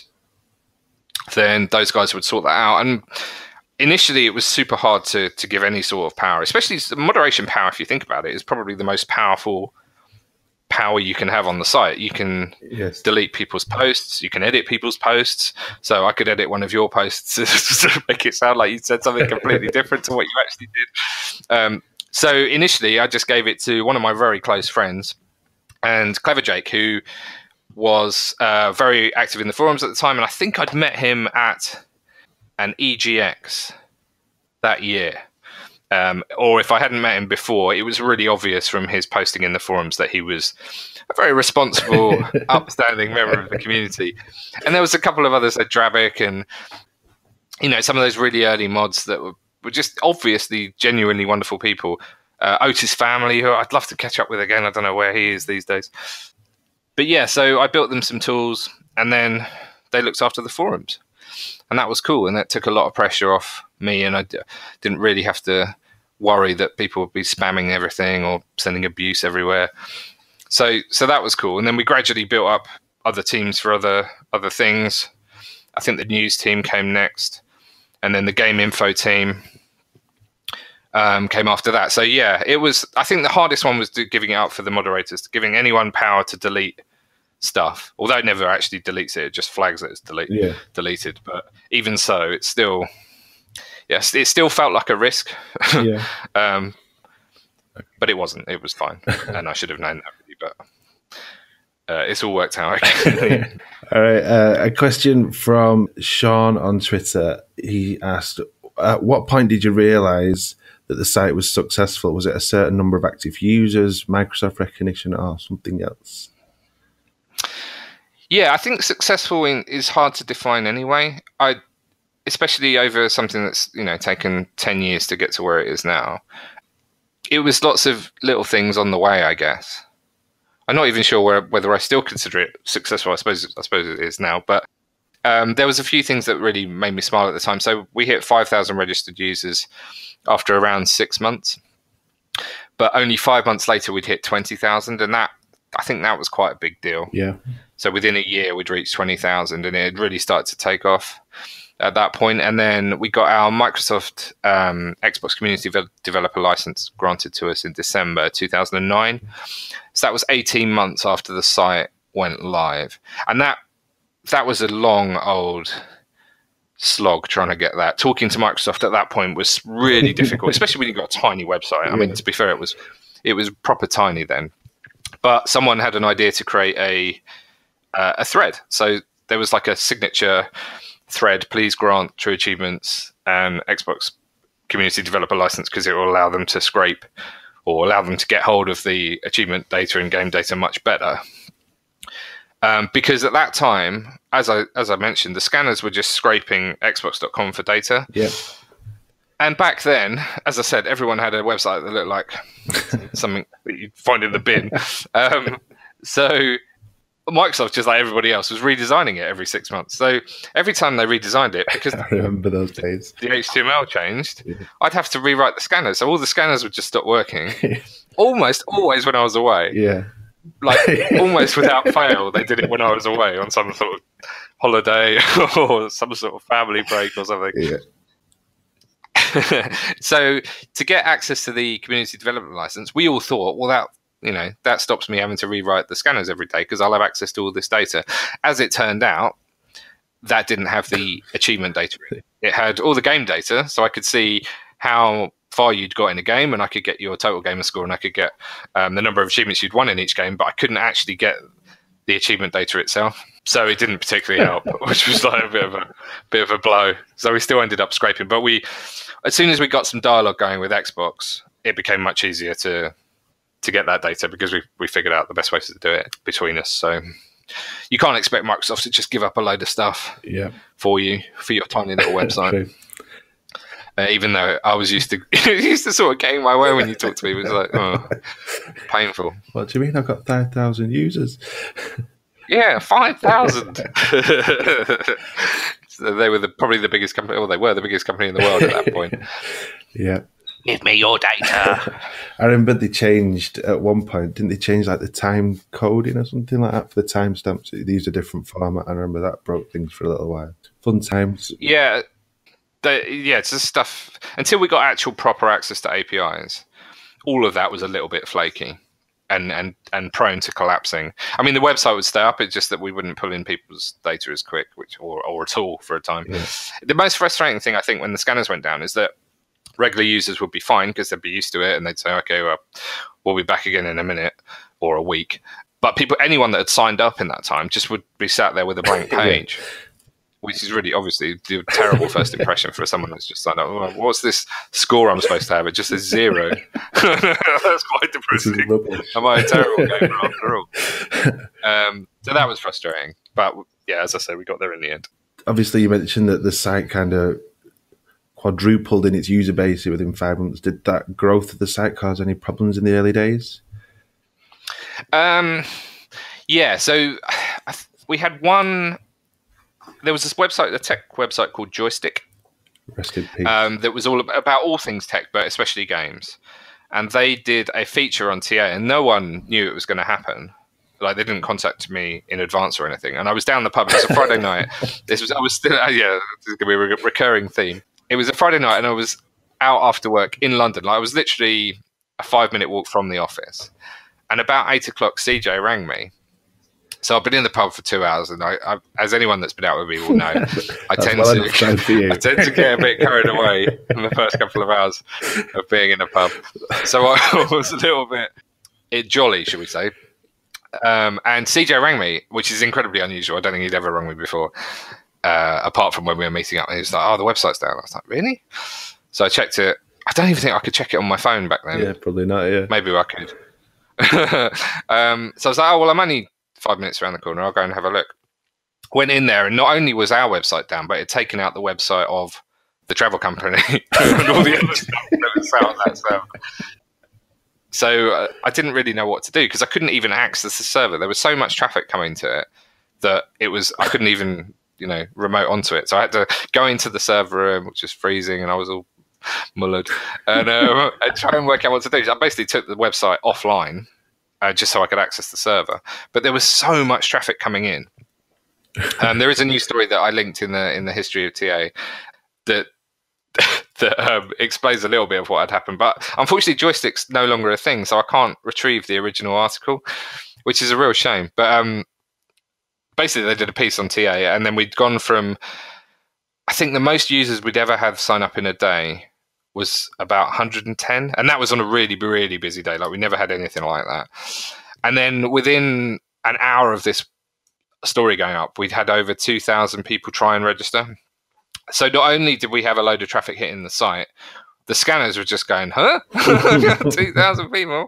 then those guys would sort that out. And initially it was super hard to to give any sort of power, especially moderation power. If you think about it, is probably the most powerful power you can have on the site. You can yes. delete delete people's posts, you can edit people's posts. So I could edit one of your posts to make it sound like you said something completely different to what you actually did. Um, so initially I just gave it to one of my very close friends, and Clever Jake, who was uh, very active in the forums at the time, and I think I'd met him at an E G X that year. Um, or if I hadn't met him before, it was really obvious from his posting in the forums that he was a very responsible, upstanding member of the community. And there was a couple of others, like Drabic, and you know, some of those really early mods that were, were just obviously genuinely wonderful people. Uh, Otis Family, who I'd love to catch up with again. I don't know where he is these days. But yeah, so I built them some tools, and then they looked after the forums, and that was cool. And that took a lot of pressure off me, and I d- didn't really have to worry that people would be spamming everything or sending abuse everywhere. So, so that was cool. And then we gradually built up other teams for other other things. I think the news team came next, and then the game info team Um, came after that. So yeah, it was, I think the hardest one was do, giving it out for the moderators, giving anyone power to delete stuff. Although it never actually deletes it, it just flags that it's delete, yeah. deleted. But even so, it's still, yes, it still felt like a risk. Yeah. um, but it wasn't. It was fine, and I should have known that really. But uh, it's all worked out. All right. Uh, a question from Sean on Twitter. He asked, "At what point did you realise the that the site was successful? Was it a certain number of active users, Microsoft recognition, or something else? Yeah, I think successful in, is hard to define anyway. I, especially over something that's, you know, taken ten years to get to where it is now. It was lots of little things on the way, I guess. I'm not even sure where, whether I still consider it successful. I suppose I suppose it is now, but um, there was a few things that really made me smile at the time. So we hit five thousand registered users after around six months, but only five months later we'd hit twenty thousand, and that I think that was quite a big deal. Yeah. So within a year we'd reached twenty thousand, and it had really started to take off at that point. And then we got our Microsoft um, Xbox Community Developer License granted to us in December two thousand nine. So that was eighteen months after the site went live. And that that was a long old slog trying to get that. Talking to Microsoft at that point was really difficult, especially when you got a tiny website. I mean, to be fair, it was it was proper tiny then. But someone had an idea to create a uh, a thread. So there was like a signature thread, please grant TrueAchievements and Xbox Community Developer License, because it will allow them to scrape or allow them to get hold of the achievement data and game data much better. Um, because at that time, as I as I mentioned, the scanners were just scraping Xbox dot com for data. Yeah. And back then, as I said, everyone had a website that looked like something that you'd find in the bin. Um, so Microsoft, just like everybody else, was redesigning it every six months. So every time they redesigned it, because I remember those days, the H T M L changed, yeah. I'd have to rewrite the scanners. So all the scanners would just stop working. Almost always when I was away. Yeah. Like almost without fail, they did it when I was away on some sort of holiday or some sort of family break or something. Yeah. So to get access to the community development license, we all thought, well, that you know that stops me having to rewrite the scanners every day because I'll have access to all this data. As it turned out, that didn't have the achievement data in it. It had all the game data, so I could see how far you'd got in a game, and I could get your total gamer score, and I could get um, the number of achievements you'd won in each game, but I couldn't actually get the achievement data itself. So it didn't particularly help, which was like a bit of a bit of a blow. So we still ended up scraping, but we, as soon as we got some dialogue going with Xbox, it became much easier to to get that data because we we figured out the best ways to do it between us. So you can't expect Microsoft to just give up a load of stuff yeah. for you for your tiny little website. Uh, even though I was used to used to sort of getting my way when you talk to me, it was like, oh, painful. What do you mean? I've got five thousand users. Yeah, five thousand. So they were the, probably the biggest company, or they were the biggest company in the world at that point. Yeah. Give me your data. I remember they changed at one point, didn't they change like the time coding or something like that for the timestamps? They used a different format. I remember that broke things for a little while. Fun times. Yeah. They, yeah, it's just stuff. Until we got actual proper access to A P Is, all of that was a little bit flaky and, and, and prone to collapsing. I mean, the website would stay up. It's just that we wouldn't pull in people's data as quick, which or, or at all for a time. Yeah. The most frustrating thing, I think, when the scanners went down is that regular users would be fine because they'd be used to it and they'd say, okay, well, we'll be back again in a minute or a week. But people, anyone that had signed up in that time just would be sat there with a blank page. Yeah. Which is really obviously a terrible first impression for someone that's just signed up. Oh, what's this score I'm supposed to have? It just says zero. That's quite depressing. Am I a terrible gamer after all? Um, so that was frustrating. But yeah, as I say, we got there in the end. Obviously, you mentioned that the site kind of quadrupled in its user base within five months. Did that growth of the site cause any problems in the early days? Um, yeah, so we had one... There was this website, a tech website called Joystick, Rest in peace. Um, that was all about all things tech, but especially games. And they did a feature on T A, and no one knew it was going to happen. Like they didn't contact me in advance or anything. And I was down the pub. It was a Friday night. This was I was still uh, yeah. This is going to be a re- recurring theme. It was a Friday night, and I was out after work in London. Like I was literally a five minute walk from the office. And about eight o'clock, C J rang me. So I've been in the pub for two hours, and I, I as anyone that's been out with me will know, I tend well to I tend to get a bit carried away in the first couple of hours of being in a pub. So I was a little bit it, jolly, shall we say? Um, and C J rang me, which is incredibly unusual. I don't think he'd ever rung me before, uh, apart from when we were meeting up. And he was like, "Oh, the website's down." I was like, "Really?" So I checked it, I don't even think I could check it on my phone back then. Yeah, probably not. Yeah, maybe I could. um, so I was like, oh well, I'm only five minutes around the corner. I'll go and have a look. Went in there, and not only was our website down, but it had taken out the website of the travel company and all the other stuff that was out on that server. So uh, I didn't really know what to do because I couldn't even access the server. There was so much traffic coming to it that it was I couldn't even you know remote onto it. So I had to go into the server room, which was freezing, and I was all mullered, and, um, and try and work out what to do. So I basically took the website offline uh, just so I could access the server. But there was so much traffic coming in. Um, there is a new story that I linked in the in the history of T A that that um, explains a little bit of what had happened. But unfortunately, joystick's no longer a thing, so I can't retrieve the original article, which is a real shame. But um, basically, they did a piece on T A, and then we'd gone from, I think the most users we'd ever had sign up in a day was about one hundred ten, and that was on a really, really busy day. Like, we never had anything like that. And then within an hour of this story going up, we'd had over two thousand people try and register. So not only did we have a load of traffic hitting the site, the scanners were just going, huh? two thousand people.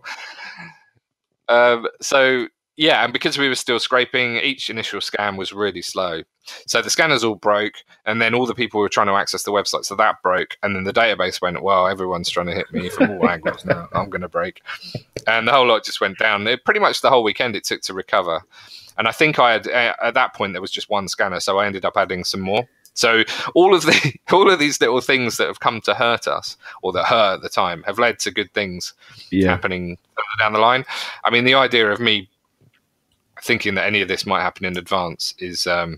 Um, so, yeah, and because we were still scraping, each initial scan was really slow. So the scanners all broke, and then all the people were trying to access the website, so that broke. And then the database went, well, everyone's trying to hit me from all angles now. I'm going to break. And the whole lot just went down. It, pretty much the whole weekend it took to recover. And I think I had, at that point, there was just one scanner, so I ended up adding some more. So all of the all of these little things that have come to hurt us, or that hurt at the time, have led to good things yeah. happening further down the line. I mean, the idea of me thinking that any of this might happen in advance is, um,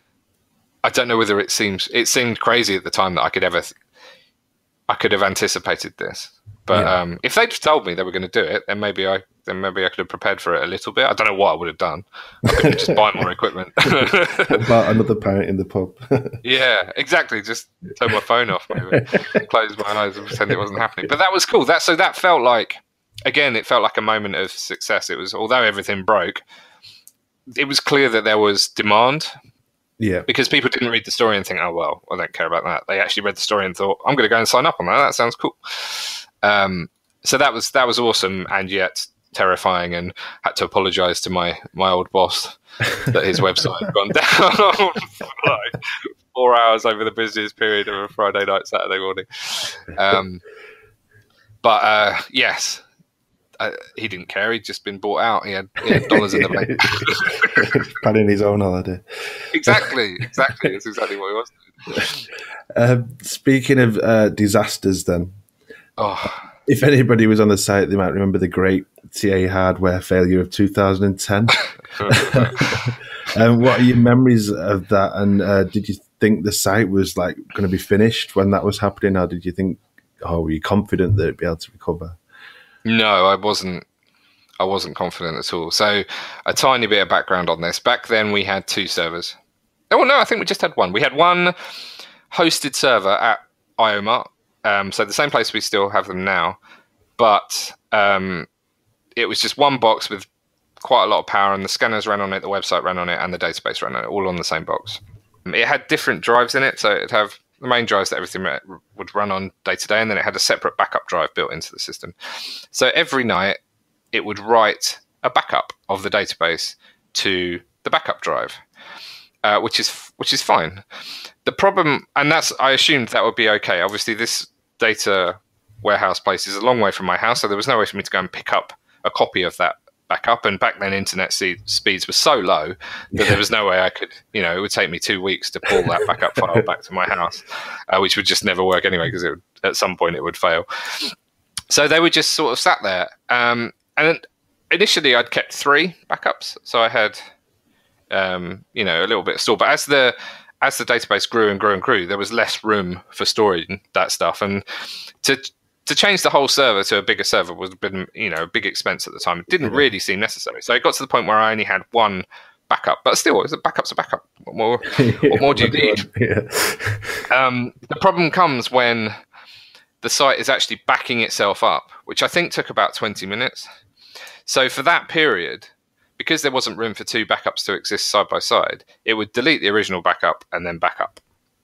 I don't know whether it seems it seemed crazy at the time that I could ever, th- I could have anticipated this. But yeah. um, if they'd told me they were going to do it, then maybe I then maybe I could have prepared for it a little bit. I don't know what I would have done. I could just buy more equipment. About another pint in the pub. Yeah, exactly. Just turn my phone off, maybe close my eyes and pretend it wasn't happening. But that was cool. That so that felt like, again, it felt like a moment of success. It was, although everything broke, it was clear that there was demand. Yeah, because people didn't read the story and think, oh well, I don't care about that. They actually read the story and thought, I'm going to go and sign up on that. That sounds cool. Um, so that was that was awesome, and yet terrifying, and had to apologise to my my old boss that his website had gone down for like four hours over the busiest period of a Friday night, Saturday morning. Um, but uh, yes, uh, he didn't care. He'd just been bought out. He had, he had dollars in the bank. Planning his own holiday. Exactly, exactly. That's exactly what he was. Uh, speaking of uh, disasters, then. Oh. If anybody was on the site, they might remember the great T A hardware failure of two thousand ten. um, what are your memories of that? And uh, did you think the site was like going to be finished when that was happening, or did you think, oh, were you confident that it'd be able to recover? No, I wasn't. I wasn't confident at all. So, a tiny bit of background on this. Back then, we had two servers. Oh no, I think we just had one. We had one hosted server at IOMart. Um, so the same place we still have them now, but um, it was just one box with quite a lot of power, and the scanners ran on it, the website ran on it, and the database ran on it, all on the same box. It had different drives in it, so it'd have the main drives that everything would run on day to day, and then it had a separate backup drive built into the system. So every night it would write a backup of the database to the backup drive, uh, which is which is fine. The problem, and that's, I assumed that would be okay. Obviously, this data warehouse place is a long way from my house, so there was no way for me to go and pick up a copy of that backup. And back then, internet speeds were so low that yeah. there was no way I could, you know, it would take me two weeks to pull that backup file back to my house, uh, which would just never work anyway, because it would, at some point it would fail. So they were just sort of sat there. Um, and initially, I'd kept three backups. So I had, um, you know, a little bit of store. But as the as the database grew and grew and grew, there was less room for storing that stuff. And to to change the whole server to a bigger server would have been, you know, a big expense at the time. It didn't really seem necessary. So it got to the point where I only had one backup. But still, a backup's a backup. What more, what more do you need? Yeah. Um, the problem comes when the site is actually backing itself up, which I think took about twenty minutes. So for that period, because there wasn't room for two backups to exist side by side, it would delete the original backup and then back up.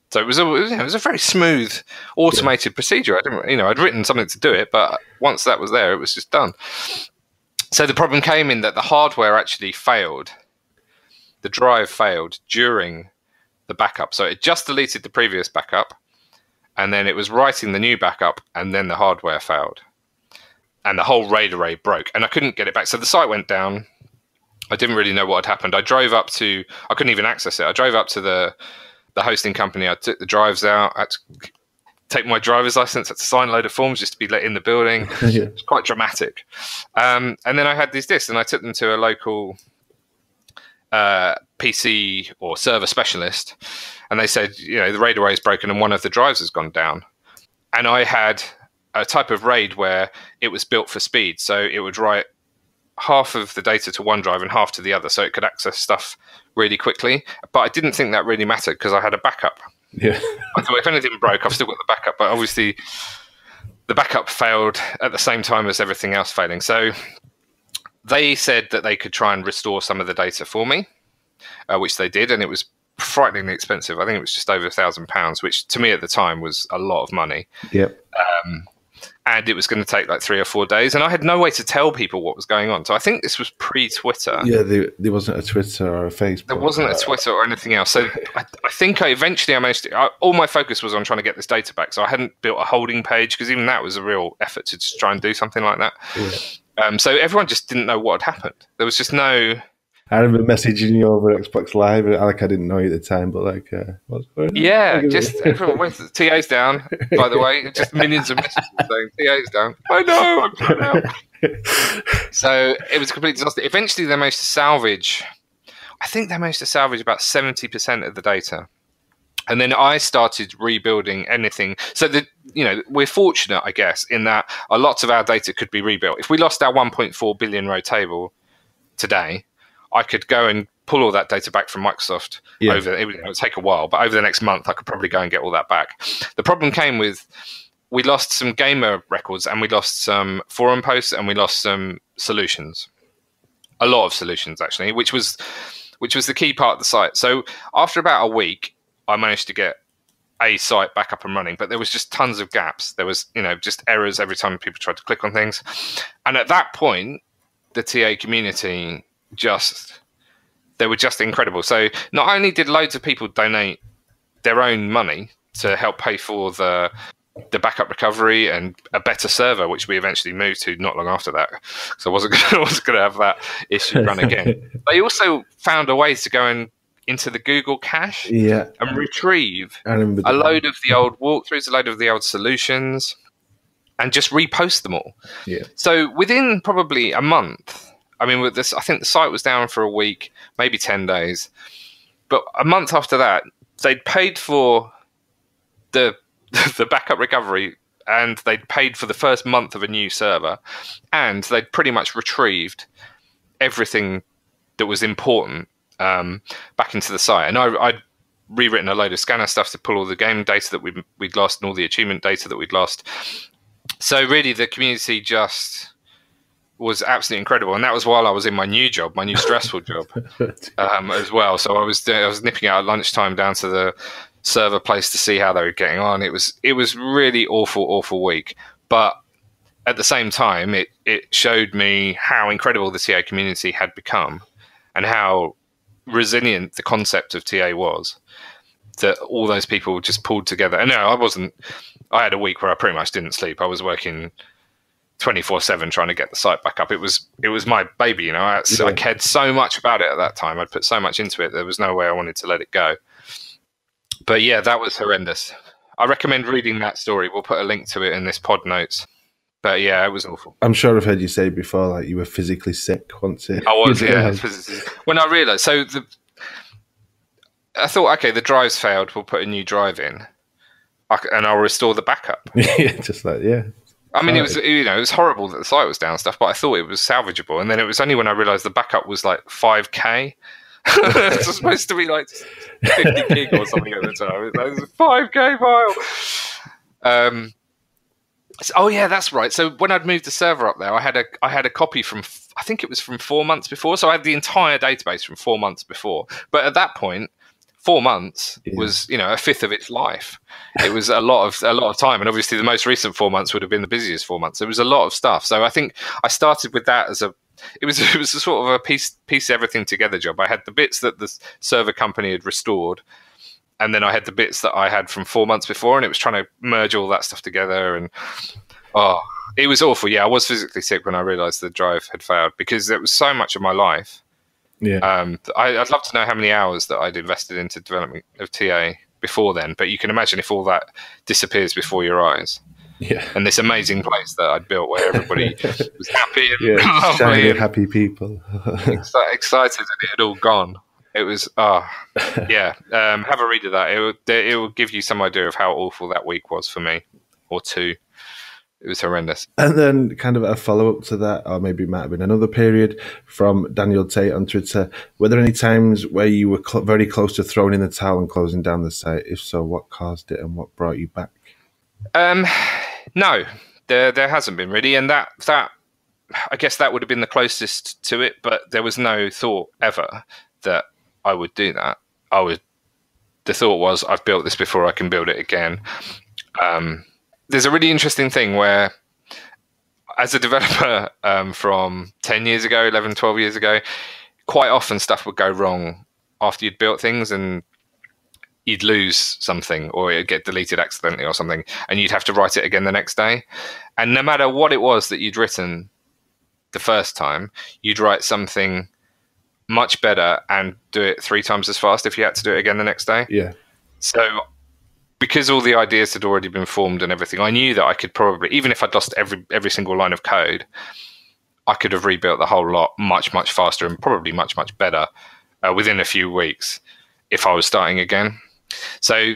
So it was a it was a very smooth, automated yeah. procedure. I didn't, you know, I'd written something to do it, but once that was there, it was just done. So the problem came in that the hardware actually failed. The drive failed during the backup. So it just deleted the previous backup, and then it was writing the new backup, and then the hardware failed, and the whole RAID array broke, and I couldn't get it back. So the site went down. I didn't really know what had happened. I drove up to, I couldn't even access it. I drove up to the the hosting company. I took the drives out. I had to take my driver's license. I had to sign a load of forms just to be let in the building. Yeah. It's quite dramatic. Um, and then I had these discs, and I took them to a local uh, P C or server specialist, and they said, you know, the RAID array is broken and one of the drives has gone down. And I had a type of RAID where it was built for speed, so it would write half of the data to one drive and half to the other, so it could access stuff really quickly. But I didn't think that really mattered because I had a backup. Yeah. I thought if anything broke, I've still got the backup. But obviously, the backup failed at the same time as everything else failing. So they said that they could try and restore some of the data for me, uh, which they did, and it was frighteningly expensive. I think it was just over a thousand pounds, which to me at the time was a lot of money. Yep. Um, and it was going to take like three or four days, and I had no way to tell people what was going on. So I think this was pre-Twitter. Yeah, there, there wasn't a Twitter or a Facebook. There wasn't a Twitter or anything else. So I, I think I eventually I managed to. I, all my focus was on trying to get this data back. So I hadn't built a holding page because even that was a real effort to just try and do something like that. Yeah. Um, so everyone just didn't know what had happened. There was just no. I remember messaging you over Xbox Live, like I didn't know you at the time, but like, uh, what's going on? Yeah, just everyone went to T A's down, by the way, just millions of messages saying T A's down. I know, I'm trying out. So it was a complete disaster. Eventually they managed to salvage, I think they managed to salvage about seventy percent of the data. And then I started rebuilding anything. So that, you know, we're fortunate, I guess, in that a lot of our data could be rebuilt. If we lost our one point four billion row table today, I could go and pull all that data back from Microsoft. Yeah. Over it would, it would take a while, but over the next month, I could probably go and get all that back. The problem came with we lost some gamer records, and we lost some forum posts, and we lost some solutions. A lot of solutions, actually, which was which was the key part of the site. So after about a week, I managed to get a site back up and running, but there was just tons of gaps. There was, you know, just errors every time people tried to click on things. And at that point, the T A community just they were just incredible. So not only did loads of people donate their own money to help pay for the the backup recovery and a better server, which we eventually moved to not long after that, so I wasn't gonna, wasn't going to have that issue run again. They also found a way to go and into the Google cache, yeah, and retrieve a load of the old walkthroughs, a load of the old solutions, and just repost them all. Yeah. So within probably a month. I mean, with this, I think the site was down for a week, maybe ten days. But a month after that, they'd paid for the the backup recovery, and they'd paid for the first month of a new server, and they'd pretty much retrieved everything that was important um, back into the site. And I, I'd rewritten a load of scanner stuff to pull all the game data that we'd, we'd lost and all the achievement data that we'd lost. So really, the community just was absolutely incredible, and that was while I was in my new job, my new stressful job, um, as well. So I was I was nipping out at lunchtime down to the server place to see how they were getting on. It was it was really awful, awful week, but at the same time, it it showed me how incredible the T A community had become, and how resilient the concept of T A was. That all those people just pulled together. And no, I wasn't. I had a week where I pretty much didn't sleep. I was working twenty-four seven trying to get the site back up. It was it was my baby, you know. I, yeah. I cared so much about it at that time. I'd put so much into it. There was no way I wanted to let it go. But yeah, that was horrendous. I recommend reading that story. We'll put a link to it in this pod notes. But yeah, it was awful. I'm sure I've heard you say before, like you were physically sick once. It, I was, yeah. When I realised, so the, I thought, okay, the drive's failed. We'll put a new drive in, and I'll restore the backup. Yeah, just like yeah. I mean, it was, you know, it was horrible that the site was down and stuff, but I thought it was salvageable. And then it was only when I realised the backup was like five K. It's supposed to be like fifty gig or something at the time. It was a five K file. Um, so, oh yeah, that's right. So when I'd moved the server up there, I had a I had a copy from, I think it was from four months before. So I had the entire database from four months before. But at that point, four months Yeah. was, you know, a fifth of its life. It was a lot of a lot of time, and obviously the most recent four months would have been the busiest four months. There was a lot of stuff. So I think I started with that as a it was it was a sort of a piece piece everything together job. I had the bits that the server company had restored, and then I had the bits that I had from four months before, and it was trying to merge all that stuff together. And oh, it was awful. Yeah, I was physically sick when I realised the drive had failed, because there was so much of my life. Yeah. Um, I, I'd love to know how many hours that I'd invested into development of T A before then, but you can imagine if all that disappears before your eyes. Yeah. And this amazing place that I'd built where everybody was happy and Yeah, lovely shiny, and happy people. exci- excited, and it had all gone. It was, oh, yeah. Um, have a read of that. It will, it will give you some idea of how awful that week was for me, or two. It was horrendous. And then kind of a follow-up to that, or maybe it might have been another period, from Daniel Tate on Twitter. Were there any times where you were cl- very close to throwing in the towel and closing down the site? If so, what caused it and what brought you back? Um, no, there there hasn't been really. And that, that I guess that would have been the closest to it, but there was no thought ever that I would do that. I would, the thought was, I've built this before, I can build it again. Um, There's a really interesting thing where, as a developer um, from ten years ago, eleven, twelve years ago, quite often stuff would go wrong after you'd built things, and you'd lose something, or it'd get deleted accidentally or something, and you'd have to write it again the next day. And no matter what it was that you'd written the first time, you'd write something much better and do it three times as fast if you had to do it again the next day. Yeah. So because all the ideas had already been formed and everything, I knew that I could probably, even if I'd lost every every single line of code, I could have rebuilt the whole lot much, much faster and probably much, much better uh, within a few weeks if I was starting again. So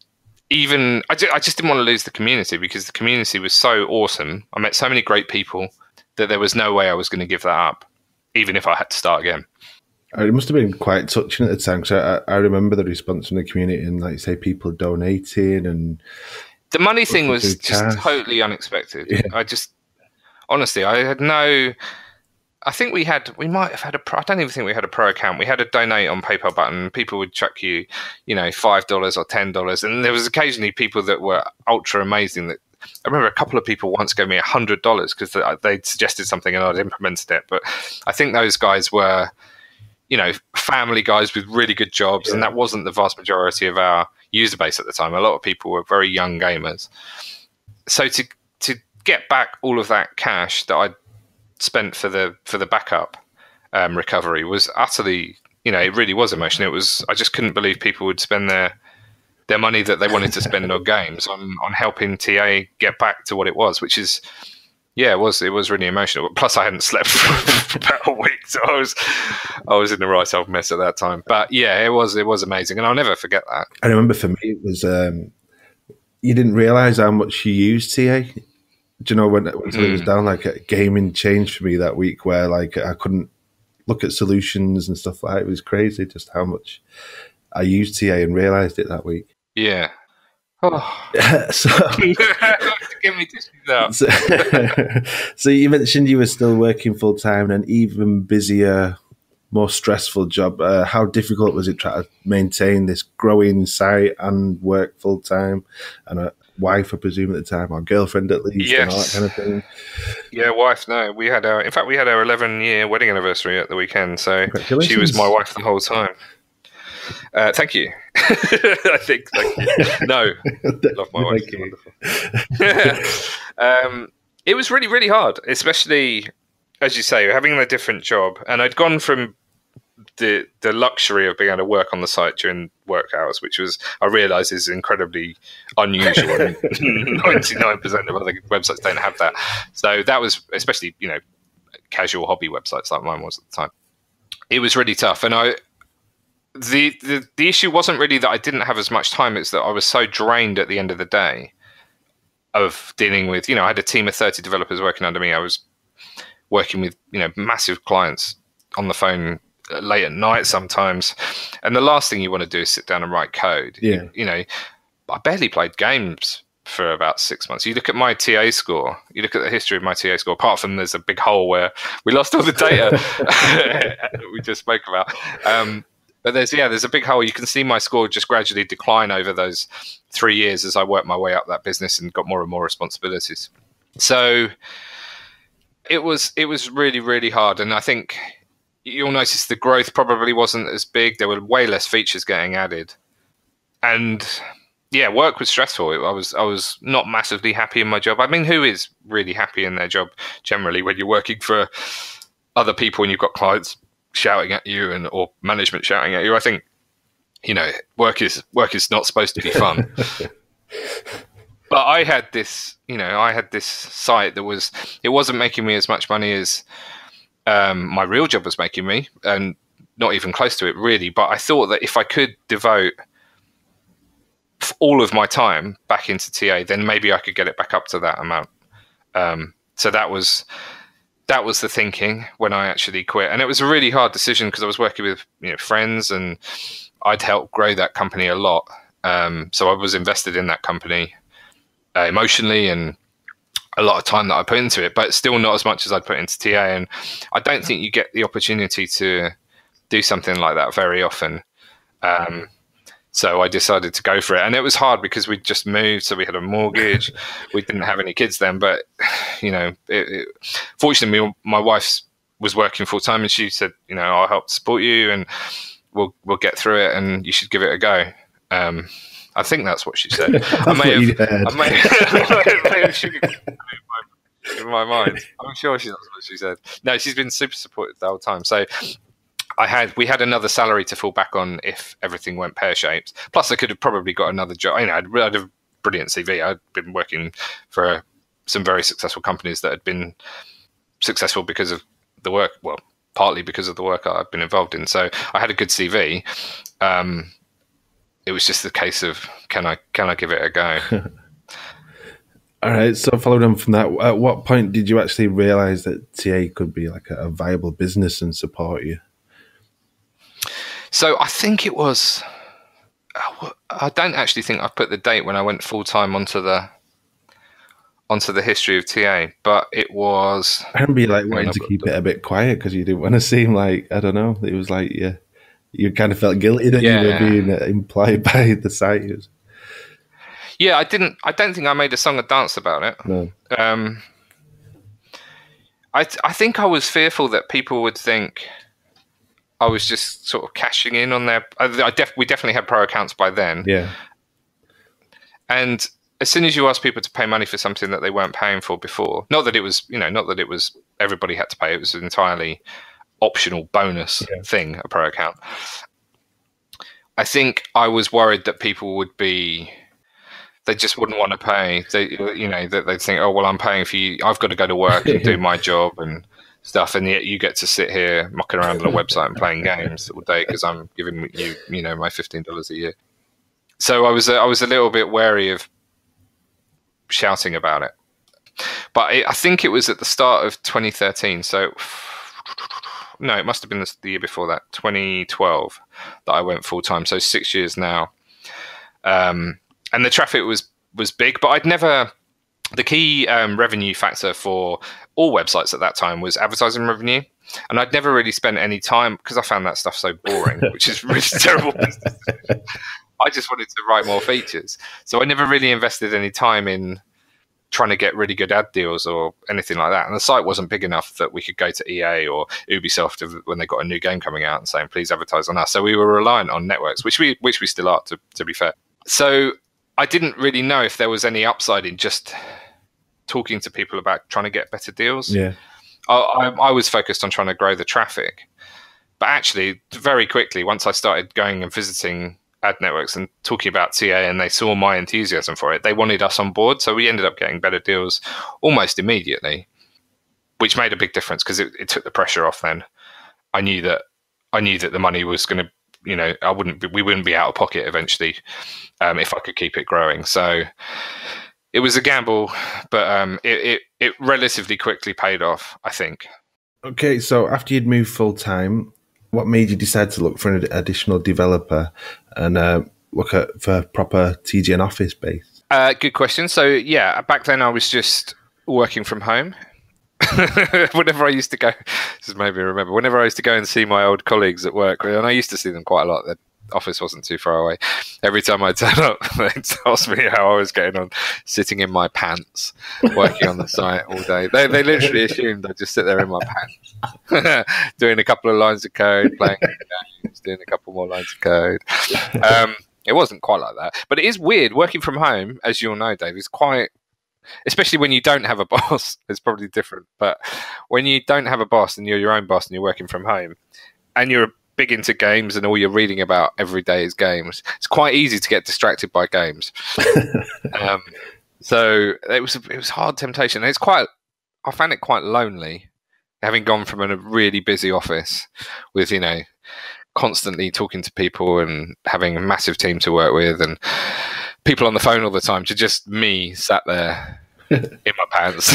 even, I, ju- I just didn't want to lose the community, because the community was so awesome. I met so many great people that there was no way I was going to give that up, even if I had to start again. It must have been quite touching at the time, because I, I remember the response from the community and, like, say, people donating, and the money thing was just cash. totally unexpected. Yeah. I just, honestly, I had no, I think we had, we might have had a pro, I don't even think we had a pro account. We had a donate on PayPal button. People would chuck you, you know, five dollars or ten dollars. And there was occasionally people that were ultra amazing. That I remember a couple of people once gave me a hundred dollars because they'd suggested something and I'd implemented it. But I think those guys were, you know, family guys with really good jobs. Yeah. And that wasn't the vast majority of our user base at the time. A lot of people were very young gamers. So to, to get back all of that cash that I'd spent for the, for the backup um, recovery was utterly, you know, it really was emotional. It was, I just couldn't believe people would spend their, their money that they wanted to spend on games on, on helping T A get back to what it was, which is, yeah, it was, it was really emotional. Plus I hadn't slept for about a week. So I was, I was in the right old mess at that time. But yeah, it was, it was amazing. And I'll never forget that. I remember for me, it was, um, you didn't realize how much you used T A. Do you know, when, when mm. it was down, like, a gaming changed for me that week, where, like, I couldn't look at solutions and stuff like that. It was crazy just how much I used T A and realized it that week. Yeah. Oh. so, Give me tissues out. so, so you mentioned you were still working full time, and an even busier, more stressful job. Uh, how difficult was it trying to maintain this growing site and work full time, and a wife, I presume, at the time, or girlfriend at least, yes. and all that kind of thing? Yeah, wife. No, we had our. In fact, we had our eleven year wedding anniversary at the weekend. So she was my wife the whole time. Uh, thank you. I think. Thank you. No, love my wife. Wonderful. um, it was really, really hard, especially as you say, having a different job. And I'd gone from the the luxury of being able to work on the site during work hours, which was, I realise, is incredibly unusual. ninety-nine percent of other websites don't have that. So that was, especially, you know, casual hobby websites like mine was at the time. It was really tough, and I. The, the the issue wasn't really that I didn't have as much time, it's that I was so drained at the end of the day of dealing with, you know, I had a team of thirty developers working under me. I was working with, you know, massive clients on the phone late at night sometimes. And the last thing you want to do is sit down and write code. Yeah. You, you know, I barely played games for about six months. You look at my T A score, you look at the history of my T A score, apart from there's a big hole where we lost all the data we just spoke about. Um, But there's yeah, there's a big hole. You can see my score just gradually decline over those three years as I worked my way up that business and got more and more responsibilities. So it was it was really, really hard. And I think you'll notice the growth probably wasn't as big. There were way less features getting added. And yeah, work was stressful. I was I was not massively happy in my job. I mean, who is really happy in their job generally when you're working for other people and you've got clients shouting at you and or management shouting at you? I think, you know, work is work is not supposed to be fun. But I had this, you know, I had this site that was, it wasn't making me as much money as um, my real job was making me, and not even close to it really. But I thought that if I could devote all of my time back into T A, then maybe I could get it back up to that amount. Um, so that was that was the thinking when I actually quit, and it was a really hard decision because I was working with, you know, friends, and I'd helped grow that company a lot. Um, so I was invested in that company uh, emotionally, and a lot of time that I put into it, but still not as much as I'd put into T A. And I don't think you get the opportunity to do something like that very often. Um, So I decided to go for it. And it was hard because we'd just moved. So we had a mortgage. We didn't have any kids then. But, you know, it, it, fortunately, my wife was working full time, and she said, you know, I'll help support you and we'll we'll get through it, and you should give it a go. Um, I think that's what she said. I may have, I may have, may have she, in my mind. I'm sure she knows what she said. No, she's been super supportive the whole time. So I had we had another salary to fall back on if everything went pear-shaped. Plus, I could have probably got another job. You know, I'd, I'd have a brilliant C V. I'd been working for some very successful companies that had been successful because of the work. Well, partly because of the work I've been involved in. So I had a good C V. Um, it was just the case of can I can I give it a go? All right. So following on from that, at what point did you actually realize that T A could be like a, a viable business and support you? So I think it was, I don't actually think I've put the date when I went full time onto the onto the history of T A, but it was. I remember you like wanting to keep it a bit quiet because you didn't want to seem like, I don't know, it was like, yeah, you kind of felt guilty that yeah. you were being implied by the site. Yeah, I didn't, I don't think I made a song and dance about it. No. Um, I, I think I was fearful that people would think I was just sort of cashing in on their. I def, we definitely had pro accounts by then. Yeah. And as soon as you ask people to pay money for something that they weren't paying for before, not that it was, you know, not that it was everybody had to pay. It was an entirely optional bonus yeah. thing, a pro account. I think I was worried that people would be. They just wouldn't want to pay. They, you know, that they'd think, oh well, I'm paying for you. I've got to go to work and do my job and stuff, and yet you get to sit here mucking around on a website and playing games all day because I'm giving you, you know, my fifteen dollars a year. So I was, I was a little bit wary of shouting about it, but it, I think it was at the start of twenty thirteen. So no, it must have been the, the year before that, twenty twelve, that I went full time. So six years now, um, and the traffic was was big, but I'd never. The key um, revenue factor for all websites at that time was advertising revenue. And I'd never really spent any time because I found that stuff so boring, which is really terrible business. I just wanted to write more features. So I never really invested any time in trying to get really good ad deals or anything like that. And the site wasn't big enough that we could go to E A or Ubisoft when they got a new game coming out and saying, please advertise on us. So we were reliant on networks, which we which we still are, to, to be fair. So I didn't really know if there was any upside in just talking to people about trying to get better deals. Yeah, I, I, I was focused on trying to grow the traffic, but actually, very quickly, once I started going and visiting ad networks and talking about T A, and they saw my enthusiasm for it, they wanted us on board. So we ended up getting better deals almost immediately, which made a big difference because it, it took the pressure off. Then I knew that I knew that the money was going to, you know, I wouldn't be, we wouldn't be out of pocket eventually um, if I could keep it growing. So. It was a gamble, but um, it, it, it relatively quickly paid off, I think. Okay, so after you'd moved full-time, what made you decide to look for an additional developer and uh, look at for proper T G and office space? Uh, good question. So, yeah, back then I was just working from home. whenever I used to go, this is maybe remember, whenever I used to go and see my old colleagues at work, and I used to see them quite a lot, the office wasn't too far away. Every time I'd turn up, they'd ask me how I was getting on, sitting in my pants, working on the site all day. They, they literally assumed I'd just sit there in my pants, doing a couple of lines of code, playing games, doing a couple more lines of code. Um, it wasn't quite like that. But it is weird. Working from home, as you'll know, Dave, is quite... especially when you don't have a boss, it's probably different. But when you don't have a boss and you're your own boss and you're working from home and you're big into games and all you're reading about every day is games, it's quite easy to get distracted by games. um, so it was it was hard temptation. It's quite, I found it quite lonely, having gone from a really busy office with, you know, constantly talking to people and having a massive team to work with and people on the phone all the time, to just me sat there in my pants.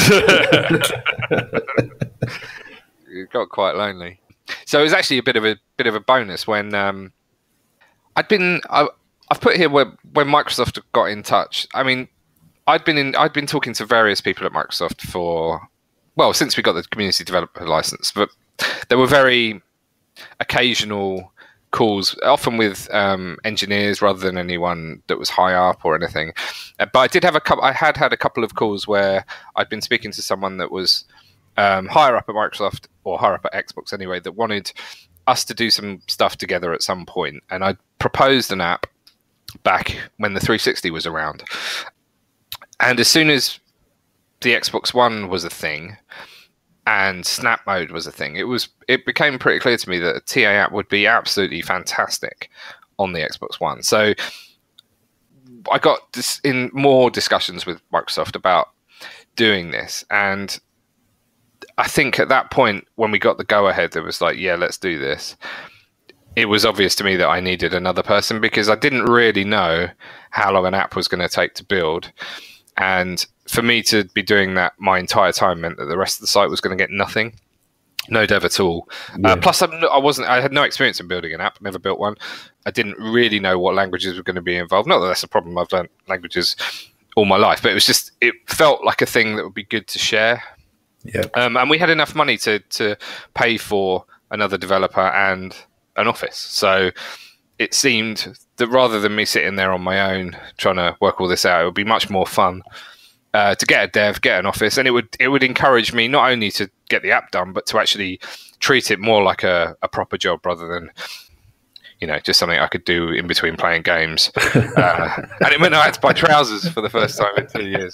It got quite lonely. So it was actually a bit of a bit of a bonus when um, I'd been. I, I've put here where when Microsoft got in touch. I mean, I'd been in. I'd been talking to various people at Microsoft for well since we got the community developer license, but there were very occasional calls, often with um, engineers rather than anyone that was high up or anything. Uh, but I did have a couple. I had had a couple of calls where I'd been speaking to someone that was um, higher up at Microsoft, or higher up at Xbox anyway, that wanted us to do some stuff together at some point. And I proposed an app back when the three sixty was around. And as soon as the Xbox One was a thing, and Snap Mode was a thing, it was it became pretty clear to me that a T A app would be absolutely fantastic on the Xbox One. So I got this in more discussions with Microsoft about doing this, and I think at that point when we got the go ahead, it was like, yeah, let's do this. It was obvious to me that I needed another person because I didn't really know how long an app was going to take to build. And for me to be doing that my entire time meant that the rest of the site was going to get nothing, no dev at all. Yeah. Uh, plus, I'm, I wasn't. I had no experience in building an app. Never built one. I didn't really know what languages were going to be involved. Not that that's a problem. I've learned languages all my life, but it was just. It felt like a thing that would be good to share. Yeah. Um, and we had enough money to to pay for another developer and an office. So it seemed that rather than me sitting there on my own trying to work all this out, it would be much more fun uh, to get a dev, get an office, and it would it would encourage me not only to get the app done, but to actually treat it more like a, a proper job rather than, you know, just something I could do in between playing games. Uh, and it meant I had to buy trousers for the first time in two years.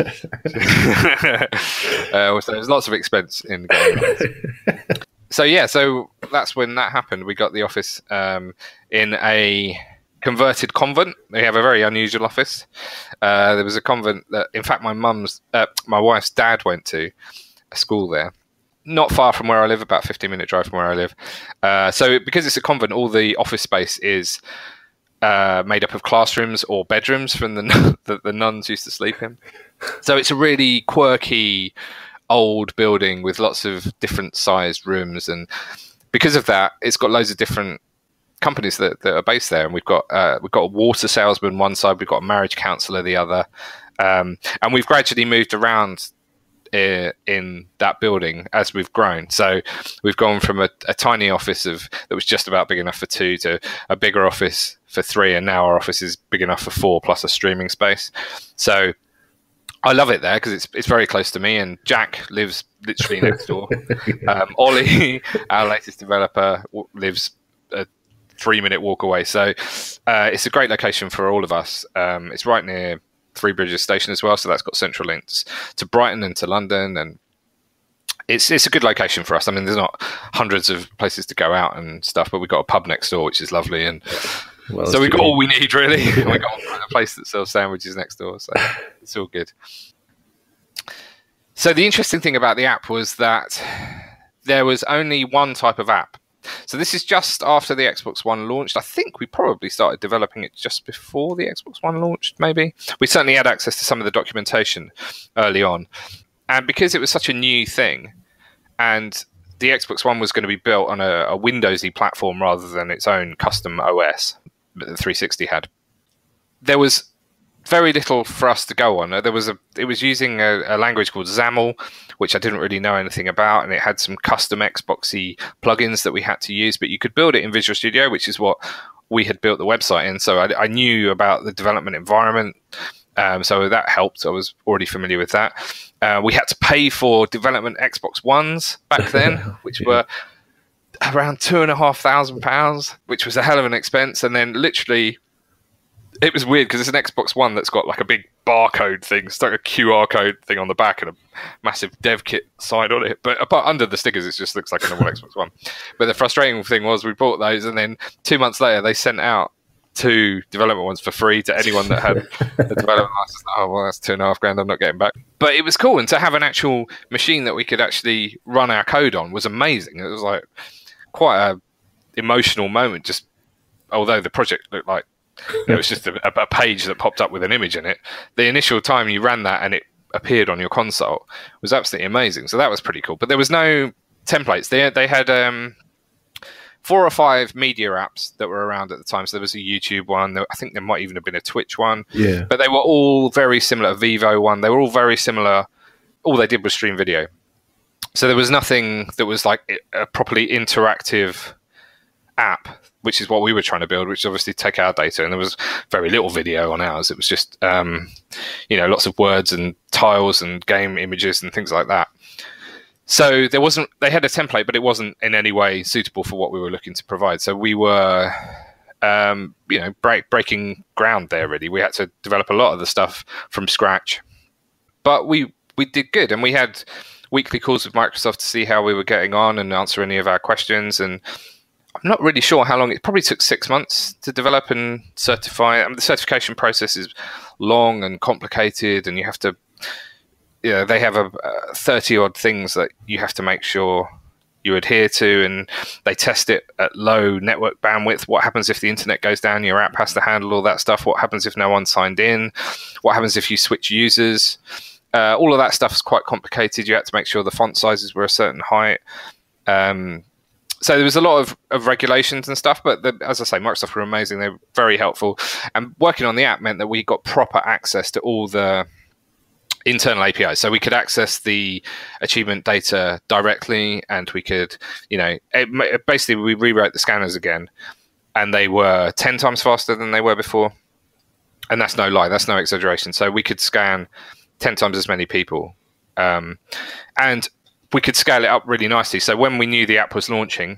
uh, so there's lots of expense in getting that. So yeah, so that's when that happened. We got the office um, in a converted convent. We have a very unusual office. Uh, there was a convent that, in fact, my mum's, uh, my wife's dad went to a school there, not far from where I live, about a fifteen minute drive from where I live. Uh, so because it's a convent, all the office space is uh, made up of classrooms or bedrooms from the that the nuns used to sleep in. So it's a really quirky old building with lots of different sized rooms, and because of that, it's got loads of different companies that, that are based there. And we've got uh, we've got a water salesman one side, we've got a marriage counsellor the other, um, and we've gradually moved around uh, in that building as we've grown. So we've gone from a, a tiny office of that was just about big enough for two to a bigger office for three, and now our office is big enough for four plus a streaming space. So I love it there because it's it's very close to me, and Jack lives literally next door. Um, Ollie, our latest developer, w- lives a three-minute walk away. So uh, it's a great location for all of us. Um, it's right near Three Bridges Station as well, so that's got central links to Brighton and to London, and it's it's a good location for us. I mean, there's not hundreds of places to go out and stuff, but we've got a pub next door, which is lovely, and well, so we've got all we need, really. We've got a place that sells sandwiches next door, so it's all good. So the interesting thing about the app was that there was only one type of app. So this is just after the Xbox One launched. I think we probably started developing it just before the Xbox One launched, maybe. We certainly had access to some of the documentation early on. And because it was such a new thing, and the Xbox One was going to be built on a, a Windowsy platform rather than its own custom O S that the three sixty had, there was very little for us to go on. There was a, it was using a, a language called XAML, which I didn't really know anything about, and it had some custom Xboxy plugins that we had to use. But you could build it in Visual Studio, which is what we had built the website in. So I, I knew about the development environment, um, so that helped. I was already familiar with that. Uh, we had to pay for development Xbox Ones back then, which yeah. were around two and a half thousand pounds, which was a hell of an expense. And then literally, it was weird because it's an Xbox One that's got like a big barcode thing. It's like a Q R code thing on the back and a massive dev kit sign on it. But apart under the stickers, it just looks like a normal Xbox One. But the frustrating thing was we bought those, and then two months later, they sent out two development ones for free to anyone that had the development license. Oh, well, that's two and a half grand I'm not getting back. But it was cool. And to have an actual machine that we could actually run our code on was amazing. It was like quite a emotional moment. Just although the project looked like it was just a, a page that popped up with an image in it, the initial time you ran that and it appeared on your console was absolutely amazing. So that was pretty cool. But there was no templates. They they had um, four or five media apps that were around at the time. So there was a YouTube one. I think there might even have been a Twitch one. Yeah. But they were all very similar. A Vivo one. They were all very similar. All they did was stream video. So there was nothing that was like a properly interactive app, which is what we were trying to build, which is obviously take our data. And there was very little video on ours. It was just, um, you know, lots of words and tiles and game images and things like that. So there wasn't, they had a template, but it wasn't in any way suitable for what we were looking to provide. So we were, um, you know, break, breaking ground there, really. We had to develop a lot of the stuff from scratch. But we, we did good. And we had weekly calls with Microsoft to see how we were getting on and answer any of our questions. And I'm not really sure how long. It probably took six months to develop and certify. I mean, the certification process is long and complicated, and you have to, you know, they have a, a thirty odd things that you have to make sure you adhere to, and they test it at low network bandwidth. What happens if the internet goes down? Your app has to handle all that stuff. What happens if no one signed in? What happens if you switch users? Uh, all of that stuff is quite complicated. You had to make sure the font sizes were a certain height. Um, So there was a lot of, of regulations and stuff, but the, as I say, Microsoft were amazing. They were very helpful. And working on the app meant that we got proper access to all the internal A P Is. So we could access the achievement data directly, and we could, you know, it, basically we rewrote the scanners again, and they were ten times faster than they were before. And that's no lie. That's no exaggeration. So we could scan ten times as many people. Um, and we could scale it up really nicely. So when we knew the app was launching,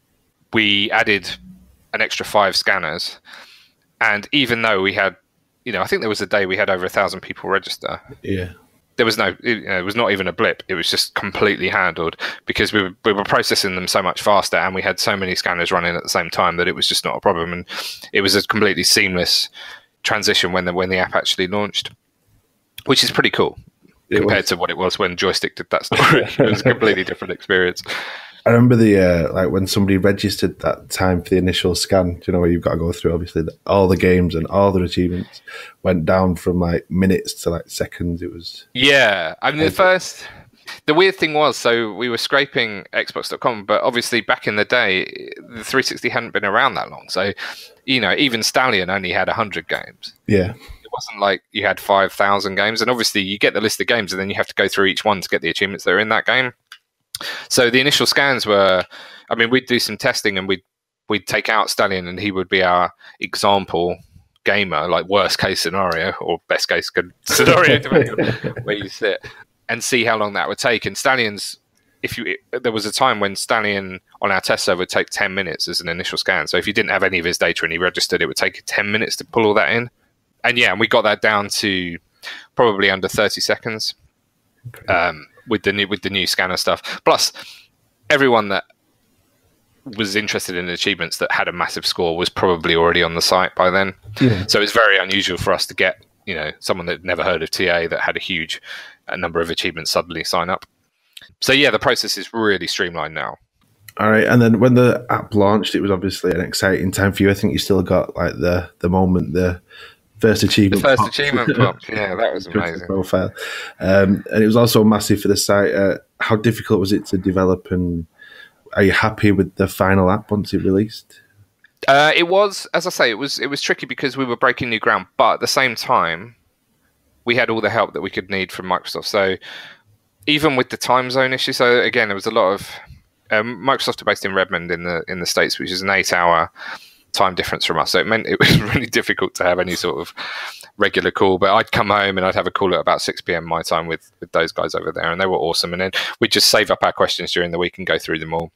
we added an extra five scanners. And even though we had, you know, I think there was a day we had over a thousand people register. Yeah. There was no, you know, it was not even a blip. It was just completely handled because we were, we were processing them so much faster, and we had so many scanners running at the same time that it was just not a problem. And it was a completely seamless transition when the, when the app actually launched, which is pretty cool. It compared was. to what it was when Joystick did that story. It was a completely different experience. I remember the uh, like when somebody registered that time for the initial scan, you know, where you've got to go through obviously the, all the games and all the achievements went down from like minutes to like seconds. It was yeah. I mean, the first, the weird thing was, so we were scraping Xbox dot com, but obviously back in the day, the three sixty hadn't been around that long. So, you know, even Stallion only had a hundred games. Yeah. Wasn't like you had five thousand games, and obviously you get the list of games and then you have to go through each one to get the achievements that are in that game. So the initial scans were, I mean, we'd do some testing and we'd, we'd take out Stallion and he would be our example gamer, like worst case scenario or best case scenario, depending on where you sit, and see how long that would take. And Stallion's, if you, it, there was a time when Stallion on our test server would take ten minutes as an initial scan. So if you didn't have any of his data and he registered, it would take ten minutes to pull all that in. And yeah, and we got that down to probably under thirty seconds um, with the new with the new scanner stuff. Plus, everyone that was interested in achievements that had a massive score was probably already on the site by then. Yeah. So it's very unusual for us to get, you know, someone that never heard of T A that had a huge uh, number of achievements suddenly sign up. So yeah, the process is really streamlined now. All right, and then when the app launched, it was obviously an exciting time for you. I think you still got like the the moment the First achievement. The first pop. achievement pop. Yeah, that was amazing. Profile. Um, and it was also massive for the site. Uh, how difficult was it to develop, and are you happy with the final app once it released? Uh, it was, as I say, it was it was tricky because we were breaking new ground, but at the same time, we had all the help that we could need from Microsoft. So even with the time zone issue, so again, there was a lot of um, Microsoft are based in Redmond in the in the States, which is an eight-hour time difference from us. So it meant it was really difficult to have any sort of regular call. But I'd come home and I'd have a call at about six p.m. my time with with those guys over there, and they were awesome. And then we'd just save up our questions during the week and go through them all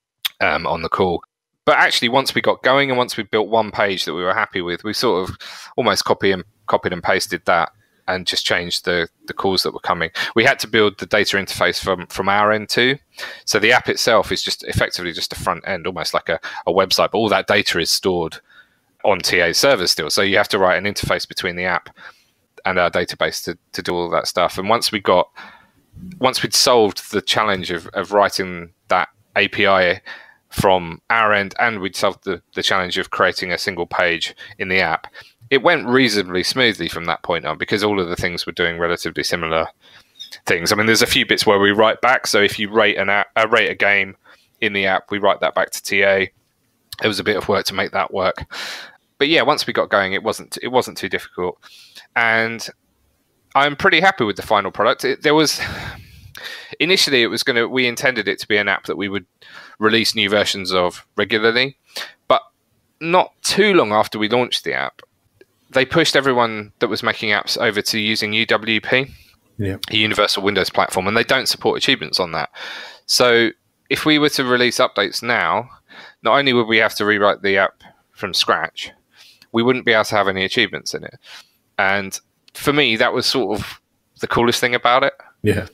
um, on the call. But actually, once we got going and once we built one page that we were happy with, we sort of almost copy and copied and pasted that and just changed the, the calls that were coming. We had to build the data interface from, from our end too. So the app itself is just effectively just a front end, almost like a, a website, but all that data is stored on T A servers still. So you have to write an interface between the app and our database to, to do all that stuff. And once we got, once we'd solved the challenge of, of writing that A P I from our end, and we'd solved the, the challenge of creating a single page in the app, it went reasonably smoothly from that point on because all of the things were doing relatively similar things. I mean, there's a few bits where we write back. So if you rate an app, uh, rate a game in the app, we write that back to T A. It was a bit of work to make that work. But yeah, once we got going, it wasn't it wasn't too difficult. And I'm pretty happy with the final product. It, there was initially it was going to we intended it to be an app that we would release new versions of regularly, but not too long after we launched the app, they pushed everyone that was making apps over to using U W P, yeah. a Universal Windows Platform, and they don't support achievements on that. So if we were to release updates now, not only would we have to rewrite the app from scratch, we wouldn't be able to have any achievements in it. And for me, that was sort of the coolest thing about it. Yeah.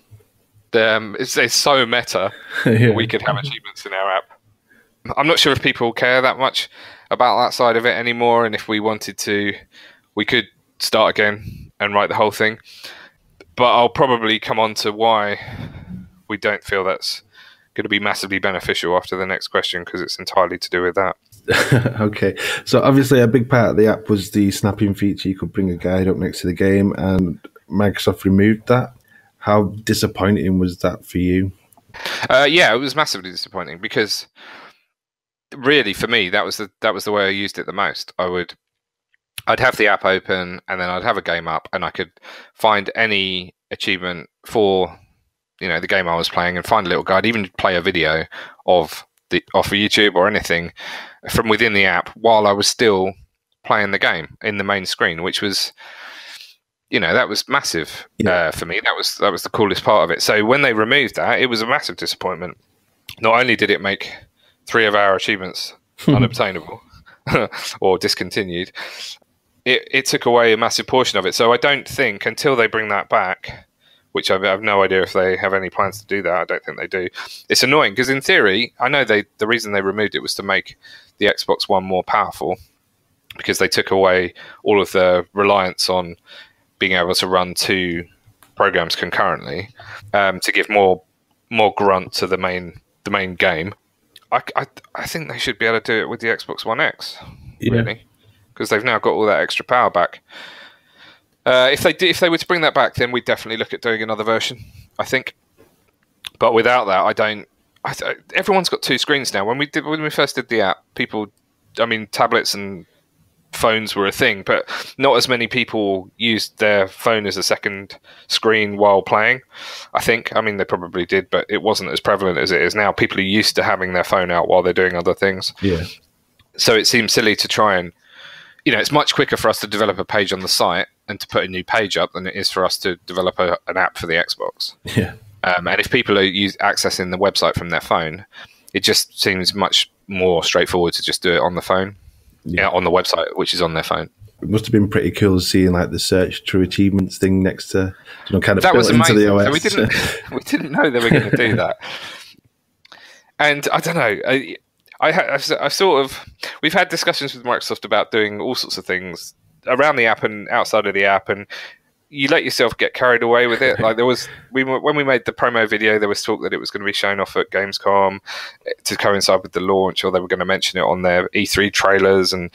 Um, it's, it's so meta yeah. that we could have achievements in our app. I'm not sure if people care that much about that side of it anymore, and if we wanted to, we could start again and write the whole thing. But I'll probably come on to why we don't feel that's going to be massively beneficial after the next question, because it's entirely to do with that. Okay, so obviously a big part of the app was the snapping feature. You could bring a guide up next to the game, and Microsoft removed that. How disappointing was that for you? Uh, yeah, it was massively disappointing because really for me that was the that was the way I used it the most. I would I'd have the app open and then I'd have a game up and I could find any achievement for you know the game I was playing and find a little guide, even play a video of the off of YouTube or anything from within the app while I was still playing the game in the main screen, which was you know that was massive yeah. uh, for me. That was that was the coolest part of it. So when they removed that, it was a massive disappointment. Not only did it make three of our achievements unobtainable or discontinued, it, it took away a massive portion of it. So I don't think until they bring that back, which I have no idea if they have any plans to do that. I don't think they do. It's annoying because in theory, I know they the reason they removed it was to make the Xbox One more powerful, because they took away all of the reliance on being able to run two programs concurrently, um, to give more more grunt to the main the main game. I, I, I think they should be able to do it with the Xbox One X, yeah. really, because they've now got all that extra power back. Uh, if they did, if they were to bring that back, then we'd definitely look at doing another version, I think. But without that, I don't. I th- everyone's got two screens now. When we did when we first did the app, people, I mean, tablets and phones were a thing, but not as many people used their phone as a second screen while playing. I think. I mean, they probably did, but it wasn't as prevalent as it is now. People are used to having their phone out while they're doing other things. Yeah. So it seems silly to try and, you know, it's much quicker for us to develop a page on the site and to put a new page up than it is for us to develop a, an app for the Xbox. Yeah. Um, and if people are use, accessing the website from their phone, it just seems much more straightforward to just do it on the phone, yeah. Yeah, on the website, which is on their phone. It must have been pretty cool seeing like the search TrueAchievements thing next to, you know, kind of that built was amazing. into the O S. So we didn't we didn't know they were going to do that. And I don't know. I, I I've, I've sort of we've had discussions with Microsoft about doing all sorts of things around the app and outside of the app, and you let yourself get carried away with it. Like there was, we when we made the promo video, there was talk that it was going to be shown off at Gamescom to coincide with the launch, or they were going to mention it on their E three trailers, and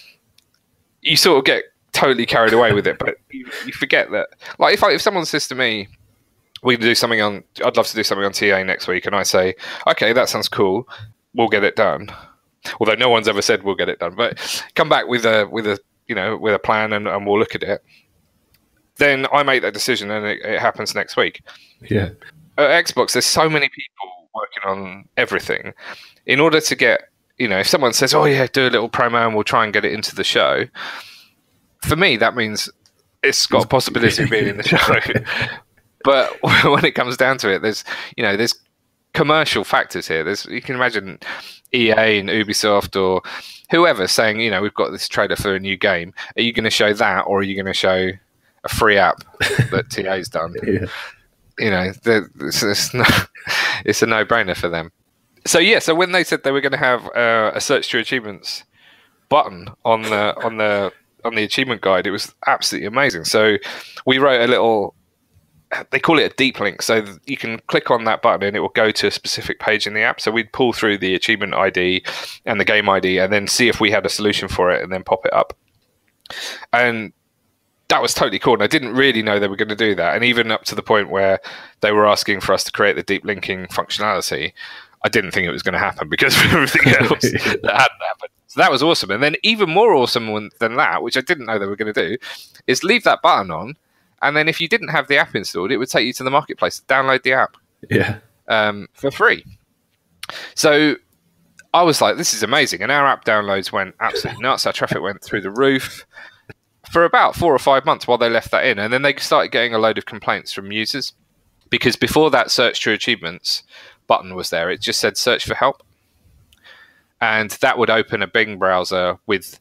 you sort of get totally carried away with it. But you, you forget that, like if I, if someone says to me, "We can do something on," I'd love to do something on T A next week, and I say, "Okay, that sounds cool. We'll get it done." although no one's ever said we'll get it done, but come back with a with a you know with a plan and, and we'll look at it. Then I make that decision and it, it happens next week. Yeah. At Xbox, there's so many people working on everything. In order to get, you know, if someone says, "Oh yeah, do a little promo and we'll try and get it into the show," for me that means it's got a possibility of being in the show. But when it comes down to it, there's you know there's commercial factors here. There's you can imagine E A and Ubisoft or whoever saying, you know, we've got this trailer for a new game. Are you going to show that, or are you going to show a free app that T A's done? Yeah. You know, it's, it's, no, it's a no-brainer for them. So yeah, so when they said they were going to have uh, a search through achievements button on the on the on the achievement guide, it was absolutely amazing. So we wrote a little, they call it a deep link, so you can click on that button and it will go to a specific page in the app. So we'd pull through the achievement I D and the game I D and then see if we had a solution for it and then pop it up. And that was totally cool. And I didn't really know they were going to do that. And even up to the point where they were asking for us to create the deep linking functionality, I didn't think it was going to happen because of everything else that hadn't happened. So that was awesome. And then even more awesome than that, which I didn't know they were going to do, is leave that button on. And then if you didn't have the app installed, it would take you to the marketplace to download the app. Yeah. Um, for free. So I was like, this is amazing. And our app downloads went absolutely nuts. Our traffic went through the roof for about four or five months while they left that in. And then they started getting a load of complaints from users. Because before that search through achievements button was there, it just said search for help. And that would open a Bing browser with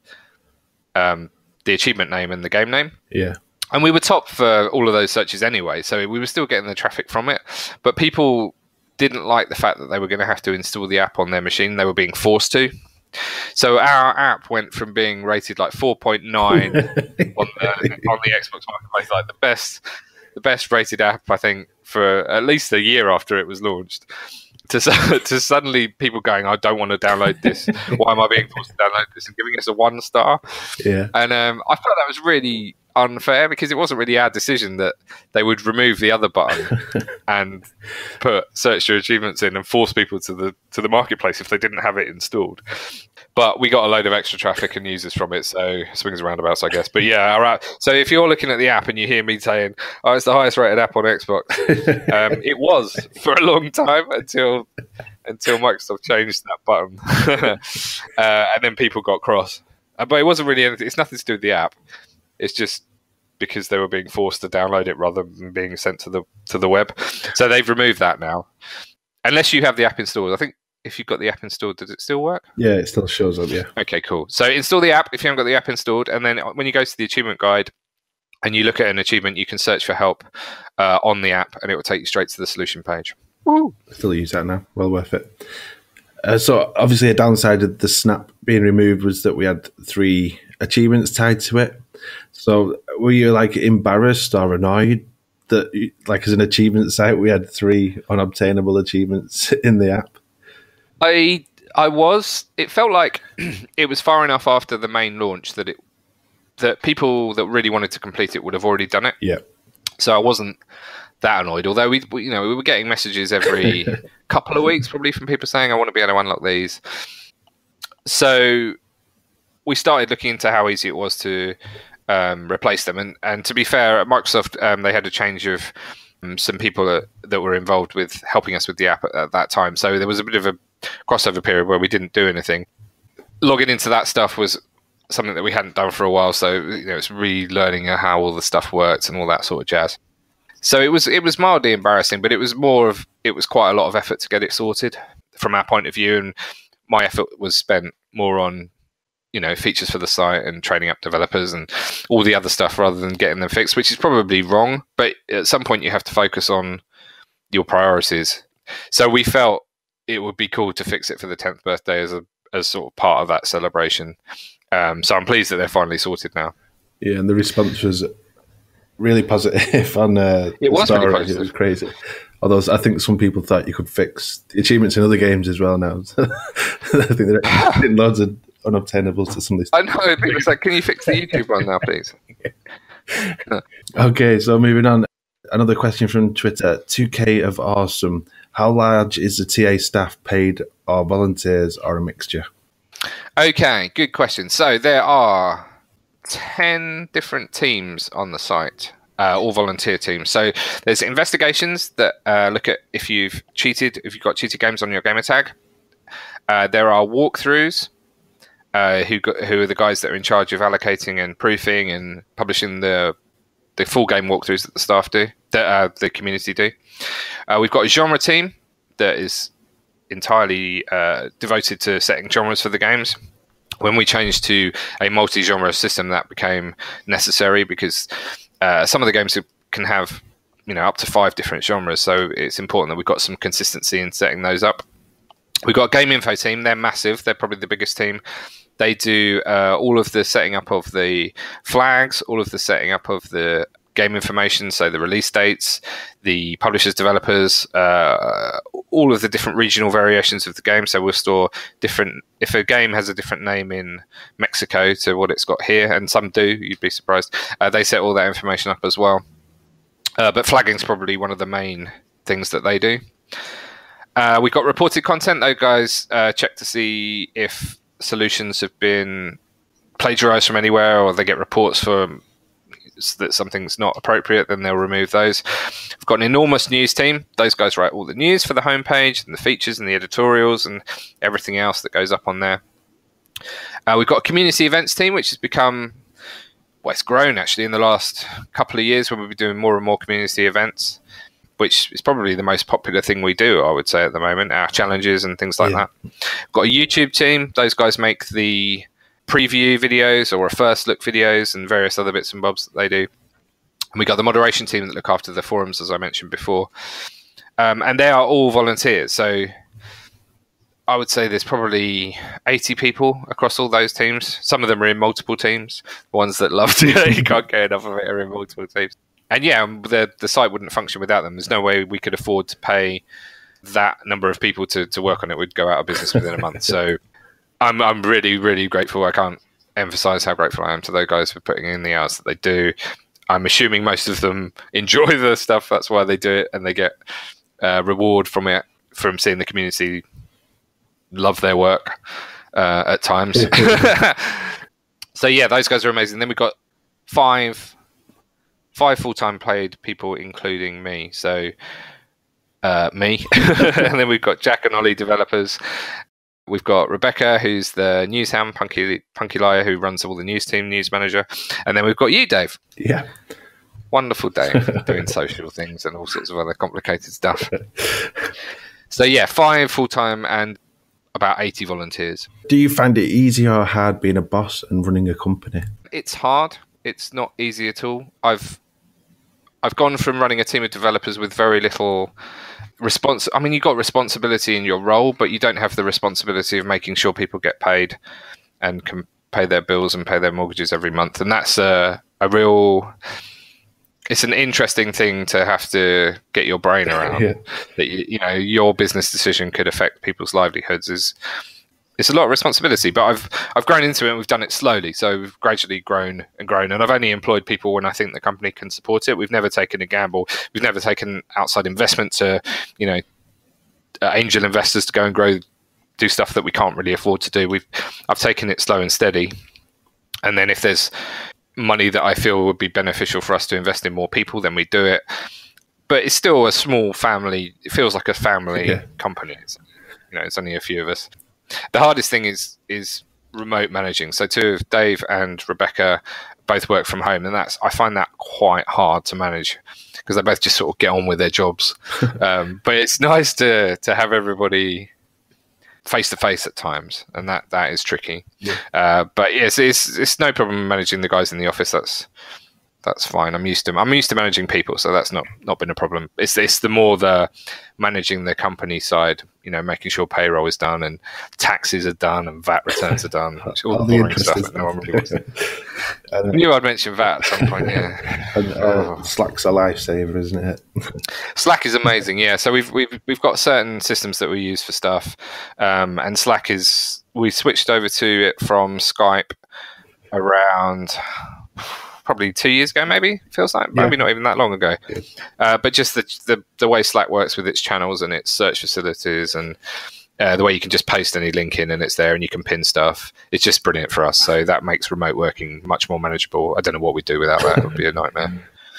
um, the achievement name and the game name. Yeah. And we were top for all of those searches anyway, so we were still getting the traffic from it. But people didn't like the fact that they were going to have to install the app on their machine. They were being forced to. So our app went from being rated like four point nine on the on the Xbox Marketplace, like the best the best rated app, I think, for at least a year after it was launched, to to suddenly people going, I don't want to download this. Why am I being forced to download this? And giving us a one star. Yeah. And um, I felt that was really unfair because it wasn't really our decision that they would remove the other button and put search your achievements in and force people to the to the marketplace if they didn't have it installed. But we got a load of extra traffic and users from it, so swings and roundabouts, I guess. But yeah, our app, so if you're looking at the app and you hear me saying, oh, it's the highest rated app on Xbox, um, it was for a long time until until Microsoft changed that button. uh, and then people got cross. Uh, but it wasn't really anything, it's nothing to do with the app. It's just because they were being forced to download it rather than being sent to the to the web. So they've removed that now. Unless you have the app installed. I think if you've got the app installed, does it still work? Yeah, it still shows up, yeah. Okay, cool. So install the app if you haven't got the app installed. And then when you go to the achievement guide and you look at an achievement, you can search for help uh, on the app and it will take you straight to the solution page. Woo! Still use that now. Well worth it. Uh, so obviously a downside of the snap being removed was that we had three achievements tied to it. So were you like embarrassed or annoyed that like as an achievement site we had three unobtainable achievements in the app? I I was. It felt like it was far enough after the main launch that it that people that really wanted to complete it would have already done it. Yeah. So I wasn't that annoyed. Although we, we you know, we were getting messages every couple of weeks probably from people saying, I want to be able to unlock these. So we started looking into how easy it was to um, replace them. And, and to be fair, at Microsoft, um, they had a change of um, some people that, that were involved with helping us with the app at, at that time. So there was a bit of a crossover period where we didn't do anything. Logging into that stuff was something that we hadn't done for a while. So you know, it's relearning how all the stuff works and all that sort of jazz. So it was it was mildly embarrassing, but it was more of it was quite a lot of effort to get it sorted from our point of view. And my effort was spent more on, you know, features for the site and training up developers and all the other stuff rather than getting them fixed, which is probably wrong. But at some point you have to focus on your priorities. So we felt it would be cool to fix it for the tenth birthday as a as sort of part of that celebration. Um, so I'm pleased that they're finally sorted now. Yeah, and the response was really positive on uh, it was really positive. It was crazy. Although I think some people thought you could fix the achievements in other games as well now. I think they're adding loads of unobtainables to some of these. I know. People say, "Can you fix the YouTube one now, please?" Okay, so moving on. Another question from Twitter. two K of awesome. How large is the T A staff, paid or volunteers or a mixture? Okay, good question. So there are ten different teams on the site, uh, all volunteer teams. So there's investigations that uh, look at if you've cheated, if you've got cheated games on your gamer tag. Uh, there are walkthroughs, uh, who got, who are the guys that are in charge of allocating and proofing and publishing the the full game walkthroughs that the staff do, that uh, the community do. Uh, we've got a genre team that is entirely uh, devoted to setting genres for the games. When we changed to a multi-genre system, that became necessary because uh, some of the games can have, you know, up to five different genres. So it's important that we've got some consistency in setting those up. We've got a game info team. They're massive. They're probably the biggest team. They do uh, all of the setting up of the flags, all of the setting up of the game information, so the release dates, the publishers, developers, uh, all of the different regional variations of the game. So we'll store different, if a game has a different name in Mexico to what it's got here, and some do, you'd be surprised, uh, they set all that information up as well. Uh, but flagging is probably one of the main things that they do. Uh, we've got reported content. Those guys uh, check to see if solutions have been plagiarized from anywhere, or they get reports for that something's not appropriate, then they'll remove those. We've got an enormous news team. Those guys write all the news for the homepage and the features and the editorials and everything else that goes up on there. Uh, we've got a community events team, which has become, well, it's grown actually in the last couple of years, when we'll be doing more and more community events, which is probably the most popular thing we do, I would say, at the moment, our challenges and things like yeah. that. We've got a YouTube team. Those guys make the preview videos or a first look videos and various other bits and bobs that they do. And we got the moderation team that look after the forums, as I mentioned before. Um, and they are all volunteers. So I would say there's probably eighty people across all those teams. Some of them are in multiple teams. The ones that love to, you can't get enough of it, are in multiple teams. And yeah, the the site wouldn't function without them. There's no way we could afford to pay that number of people to, to work on it. We'd go out of business within a month. So I'm I'm really, really grateful. I can't emphasize how grateful I am to those guys for putting in the hours that they do. I'm assuming most of them enjoy the stuff. That's why they do it, and they get uh, reward from it, from seeing the community love their work uh, at times. So yeah, those guys are amazing. Then we've got five five full-time paid people, including me. So uh, me, and then we've got Jack and Ollie developers. We've got Rebecca, who's the news hound, Punky Punky Liar, who runs all the news team, news manager. And then we've got you, Dave. Yeah. Wonderful Dave, doing social things and all sorts of other complicated stuff. So yeah, five full-time and about eighty volunteers. Do you find it easy or hard being a boss and running a company? It's hard. It's not easy at all. I've I've gone from running a team of developers with very little response. I mean, you've got responsibility in your role, but you don't have the responsibility of making sure people get paid and can pay their bills and pay their mortgages every month. And that's a, a real, it's an interesting thing to have to get your brain around. Yeah. That you, you know, your business decision could affect people's livelihoods. Is it's a lot of responsibility, but I've I've grown into it and we've done it slowly. So we've gradually grown and grown, and I've only employed people when I think the company can support it. We've never taken a gamble. We've never taken outside investment to, you know, uh, angel investors to go and grow, do stuff that we can't really afford to do. We've I've taken it slow and steady, and then if there's money that I feel would be beneficial for us to invest in more people, then we do it. But it's still a small family. It feels like a family yeah. company. It's, you know, it's only a few of us. The hardest thing is is remote managing. So two of Dave and Rebecca both work from home, and that's I find that quite hard to manage because they both just sort of get on with their jobs. um, but it's nice to to have everybody face to face at times, and that that is tricky. Yeah. Uh, but yes, it's it's no problem managing the guys in the office. That's that's fine. I'm used to I'm used to managing people, so that's not not been a problem. It's it's the more the managing the company side, you know, making sure payroll is done and taxes are done and V A T returns are done. Which all, all the boring stuff that no one really wants. I knew I'd mention V A T at some point. Yeah, and, uh, oh. Slack's a lifesaver, isn't it? Slack is amazing. Yeah, so we've we've we've got certain systems that we use for stuff, um, and Slack is we switched over to it from Skype around probably two years ago, maybe feels like maybe yeah. not even that long ago. Uh, but just the, the the way Slack works with its channels and its search facilities and Uh, the way you can just paste any link in and it's there and you can pin stuff. It's just brilliant for us. So that makes remote working much more manageable. I don't know what we'd do without that. It would be a nightmare.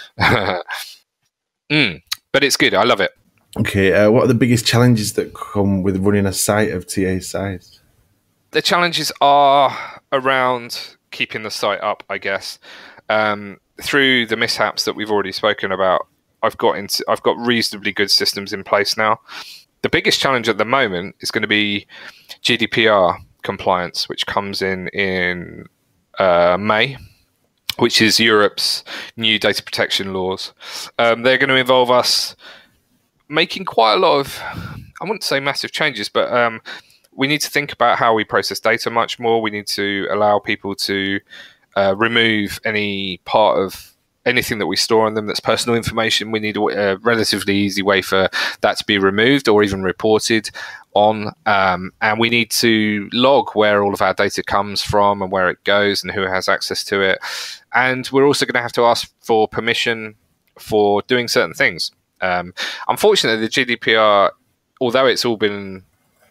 mm, but it's good. I love it. Okay. Uh, what are the biggest challenges that come with running a site of T A size? The challenges are around keeping the site up, I guess. Um, through the mishaps that we've already spoken about, I've got into, I've got reasonably good systems in place now. The biggest challenge at the moment is going to be G D P R compliance, which comes in in uh, May, which is Europe's new data protection laws. Um, they're going to involve us making quite a lot of, I wouldn't say massive changes, but um, we need to think about how we process data much more. We need to allow people to uh, remove any part of anything that we store on them that's personal information. We need a, a relatively easy way for that to be removed or even reported on. Um, and we need to log where all of our data comes from and where it goes and who has access to it. And we're also going to have to ask for permission for doing certain things. Um, unfortunately, the G D P R, although it's all been,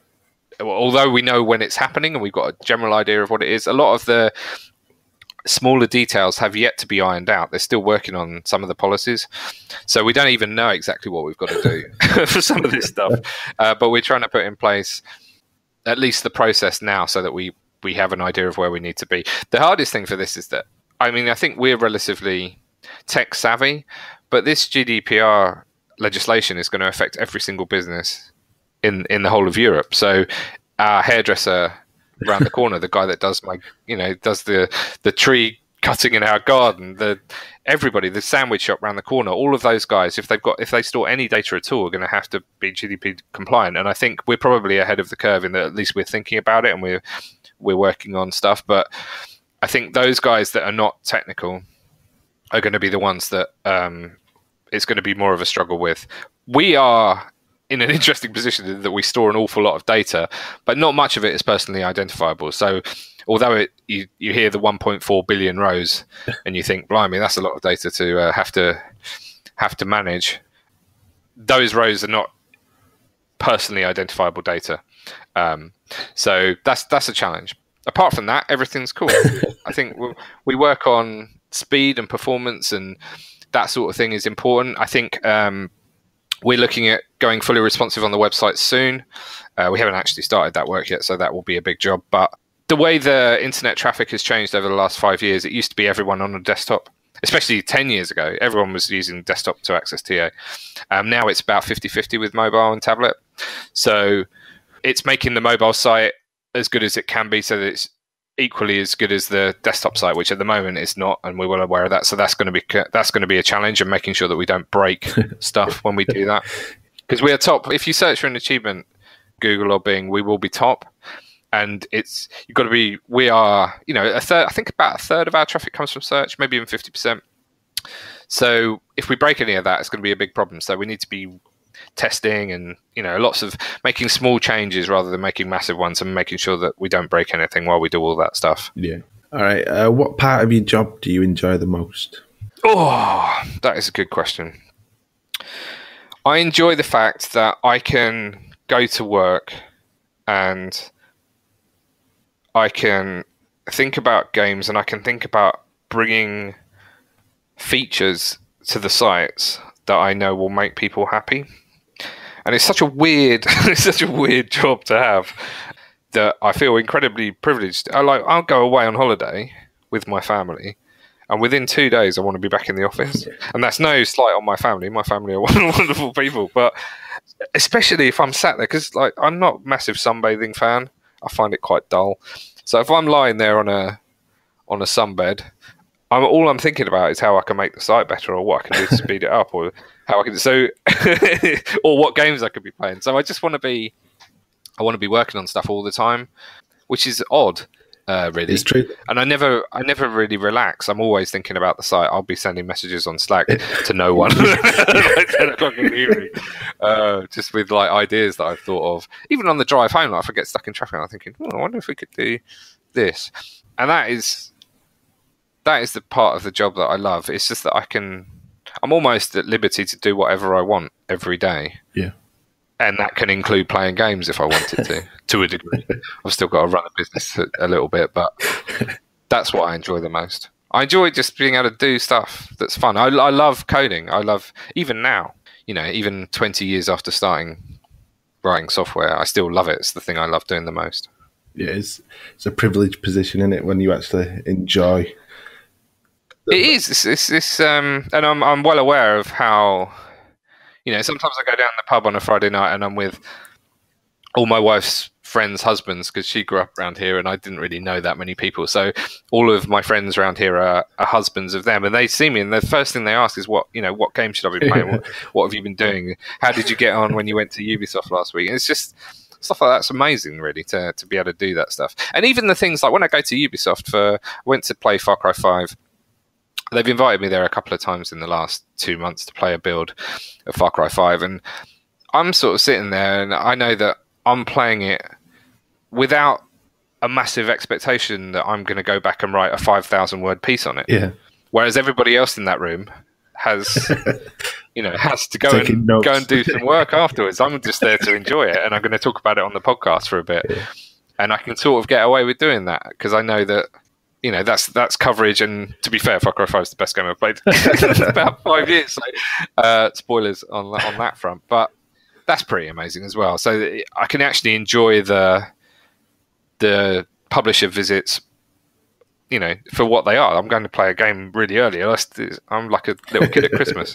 although we know when it's happening and we've got a general idea of what it is, a lot of the smaller details have yet to be ironed out. They're still working on some of the policies. So we don't even know exactly what we've got to do for some of this stuff. Uh, but we're trying to put in place at least the process now so that we, we have an idea of where we need to be. The hardest thing for this is that, I mean, I think we're relatively tech savvy, but this G D P R legislation is going to affect every single business in, in the whole of Europe. So our hairdresser around the corner, the guy that does my, you know, does the the tree cutting in our garden, the everybody, the sandwich shop around the corner, all of those guys, if they've got, if they store any data at all, are going to have to be G D P compliant. And I think we're probably ahead of the curve in that at least we're thinking about it and we're we're working on stuff. But I think those guys that are not technical are going to be the ones that um, it's going to be more of a struggle with. We are in an interesting position that we store an awful lot of data, but not much of it is personally identifiable. So although it, you, you hear the one point four billion rows and you think, blimey, that's a lot of data to uh, have to have to manage, those rows are not personally identifiable data. Um, so that's that's a challenge. Apart from that, everything's cool. I think we, we work on speed and performance, and that sort of thing is important. I think um, we're looking at going fully responsive on the website soon. Uh, we haven't actually started that work yet, so that will be a big job. But the way the internet traffic has changed over the last five years, it used to be everyone on a desktop, especially ten years ago. Everyone was using desktop to access T A. Um, now it's about fifty fifty with mobile and tablet. So it's making the mobile site as good as it can be so that it's equally as good as the desktop site, which at the moment is not, and we're well aware of that. So that's going to be that's going to be a challenge, and making sure that we don't break stuff when we do that. Because we are top. If you search for an achievement, Google or Bing, we will be top. And it's you've got to be. We are, you know, a third. I think about a third of our traffic comes from search, maybe even fifty percent. So if we break any of that, it's going to be a big problem. So we need to be testing and, you know, lots of making small changes rather than making massive ones, and making sure that we don't break anything while we do all that stuff. Yeah. All right. Uh, what part of your job do you enjoy the most? Oh, that is a good question. I enjoy the fact that I can go to work and I can think about games, and I can think about bringing features to the sites that I know will make people happy. And it's such a weird, it's such a weird job to have that I feel incredibly privileged. I like, I'll go away on holiday with my family, and within two days I want to be back in the office. And that's no slight on my family. My family are wonderful people, but especially if I'm sat there, because like I'm not a massive sunbathing fan. I find it quite dull. So if I'm lying there on a on a sunbed, I'm all I'm thinking about is how I can make the site better, or what I can do to speed it up, or how I can so or what games I could be playing. So I just want to be I want to be working on stuff all the time, which is odd, uh, really. It's true. And I never I never really relax. I'm always thinking about the site. I'll be sending messages on Slack to no one like ten o'clock in the evening, uh, just with like ideas that I've thought of. Even on the drive home, like, if I get stuck in traffic, I'm thinking, oh, I wonder if we could do this. And that is that is the part of the job that I love. It's just that I can I'm almost at liberty to do whatever I want every day. Yeah. and that can include playing games if I wanted to, to a degree. I've still got to run a business a, a little bit, but that's what I enjoy the most. I enjoy just being able to do stuff that's fun. I, I love coding. I love, even now, you know, even twenty years after starting writing software, I still love it. It's the thing I love doing the most. Yeah, it's, it's a privileged position, isn't it, when you actually enjoy the- It is. It's, it's, it's um, and I'm I'm well aware of how, you know, sometimes I go down the pub on a Friday night and I'm with all my wife's friends' husbands, because she grew up around here and I didn't really know that many people. So all of my friends around here are, are husbands of them, and they see me and the first thing they ask is, what, you know, what game should I be playing? what, what have you been doing? How did you get on when you went to Ubisoft last week? And it's just stuff like that's amazing, really, to, to be able to do that stuff. And even the things like when I go to Ubisoft for, I went to play Far Cry five. They've invited me there a couple of times in the last two months to play a build of Far Cry five. And I'm sort of sitting there and I know that I'm playing it without a massive expectation that I'm going to go back and write a five thousand word piece on it. Yeah. Whereas everybody else in that room has, you know, has to go Taking and notes. go and do some work afterwards. I'm just there to enjoy it, and I'm going to talk about it on the podcast for a bit. Yeah. And I can sort of get away with doing that because I know that, you know, that's that's coverage. And to be fair, Far Cry five is the best game I've played in about five years. So, uh, spoilers on that, on that front, but that's pretty amazing as well. So I can actually enjoy the the publisher visits, you know, for what they are. I'm going to play a game really early. I'm like a little kid at Christmas.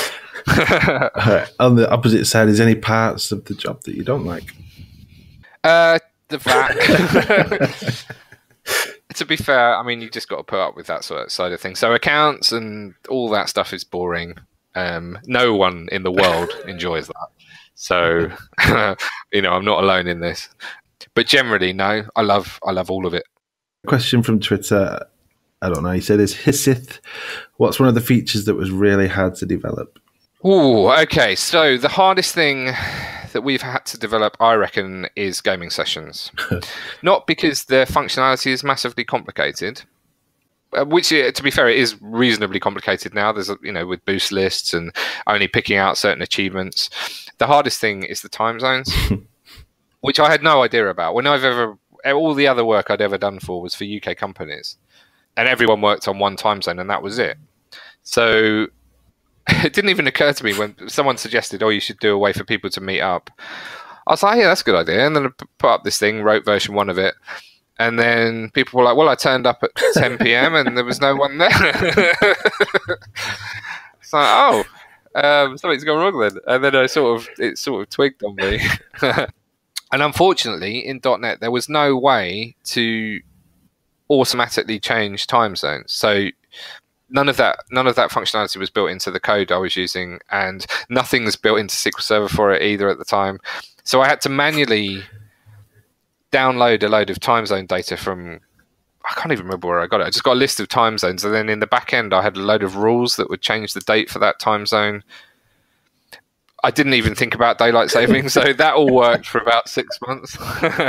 Uh, on the opposite side, is any parts of the job that you don't like? Uh, the V A C. To be fair, I mean, you just got to put up with that sort of side of things. So accounts and all that stuff is boring. Um, no one in the world enjoys that. So, you know, I'm not alone in this. But generally, no, I love I love all of it. Question from Twitter. I don't know. He said, "Is Hissith? What's one of the features that was really hard to develop?" Oh, okay. So the hardest thing that we've had to develop, I reckon, is gaming sessions. Not because their functionality is massively complicated, which, to be fair, it is reasonably complicated now. There's, you know, with boost lists and only picking out certain achievements. The hardest thing is the time zones, which I had no idea about. When I've ever, all the other work I'd ever done for was for U K companies, and everyone worked on one time zone, and that was it. So it didn't even occur to me when someone suggested, "Oh, you should do a way for people to meet up." I was like, "Yeah, that's a good idea." And then I put up this thing, wrote version one of it, and then people were like, "Well, I turned up at ten p.m. and there was no one there." It's like, oh, um, something's gone wrong then. And then I sort of, it sort of twigged on me. And unfortunately, in .dot net, there was no way to automatically change time zones. So none of that, none of that functionality was built into the code I was using, and nothing's built into S Q L Server for it either at the time. So I had to manually download a load of time zone data from, I can't even remember where I got it. I just got a list of time zones, and then in the back end, I had a load of rules that would change the date for that time zone. I didn't even think about daylight saving, so that all worked for about six months.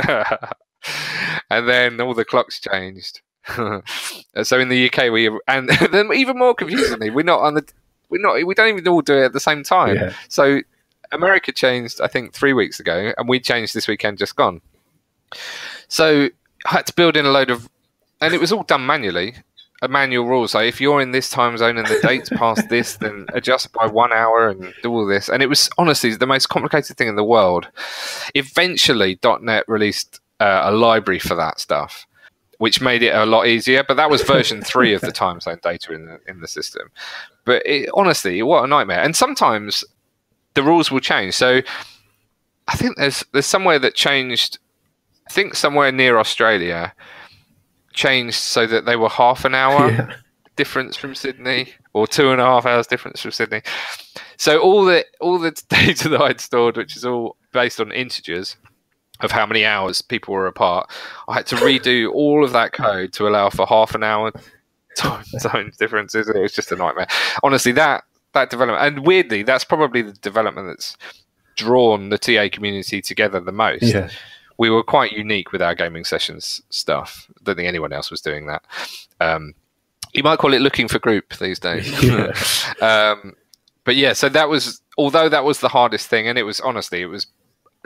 And then all the clocks changed. So in the U K, we, and then even more confusingly, we're not on the, we're not, we don't even all do it at the same time. Yeah. So America changed, I think, three weeks ago, and we changed this weekend just gone. So I had to build in a load of, and it was all done manually, a manual rule. So if you're in this time zone and the date's past this, then adjust by one hour and do all this. And it was honestly the most complicated thing in the world. Eventually, .dot net released uh, a library for that stuff, which made it a lot easier. But that was version three of the time zone data in the in the system. But it, honestly, what a nightmare. And sometimes the rules will change. So I think there's there's somewhere that changed. I think somewhere near Australia changed so that they were half an hour yeah. difference from Sydney, or two and a half hours difference from Sydney. So all the all the data that I'd stored, which is all based on integers of how many hours people were apart, I had to redo all of that code to allow for half an hour time zone differences. And it was just a nightmare. Honestly, that that development, and weirdly, that's probably the development that's drawn the T A community together the most. Yeah. We were quite unique with our gaming sessions stuff. I don't think anyone else was doing that. Um, you might call it looking for group these days. Yeah. um, but yeah, so that was, although that was the hardest thing, and it was honestly, it was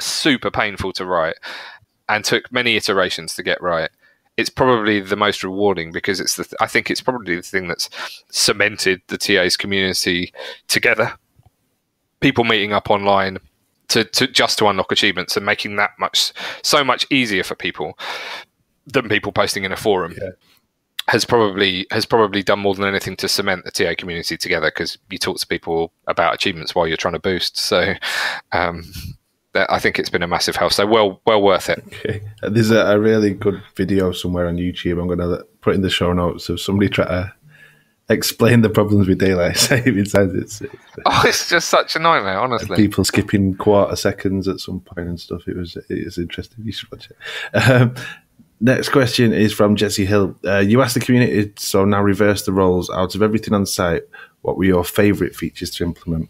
super painful to write and took many iterations to get right, it's probably the most rewarding, because it's the th- I think it's probably the thing that's cemented the T A's community together. People meeting up online to, to just to unlock achievements, and making that much so much easier for people than people posting in a forum. Yeah. has probably has probably done more than anything to cement the T A community together, because you talk to people about achievements while you're trying to boost. So um, I think it's been a massive help. So well well worth it. Okay. There's a, a really good video somewhere on YouTube. I'm going to put in the show notes of somebody try to explain the problems with daylight savings. It's, it's, oh, it's just such a nightmare, honestly. People skipping quarter seconds at some point and stuff. It was it was interesting. You should watch it. Um, Next question is from Jesse Hill. Uh, you asked the community, so now reverse the roles. Out of everything on site, what were your favourite features to implement?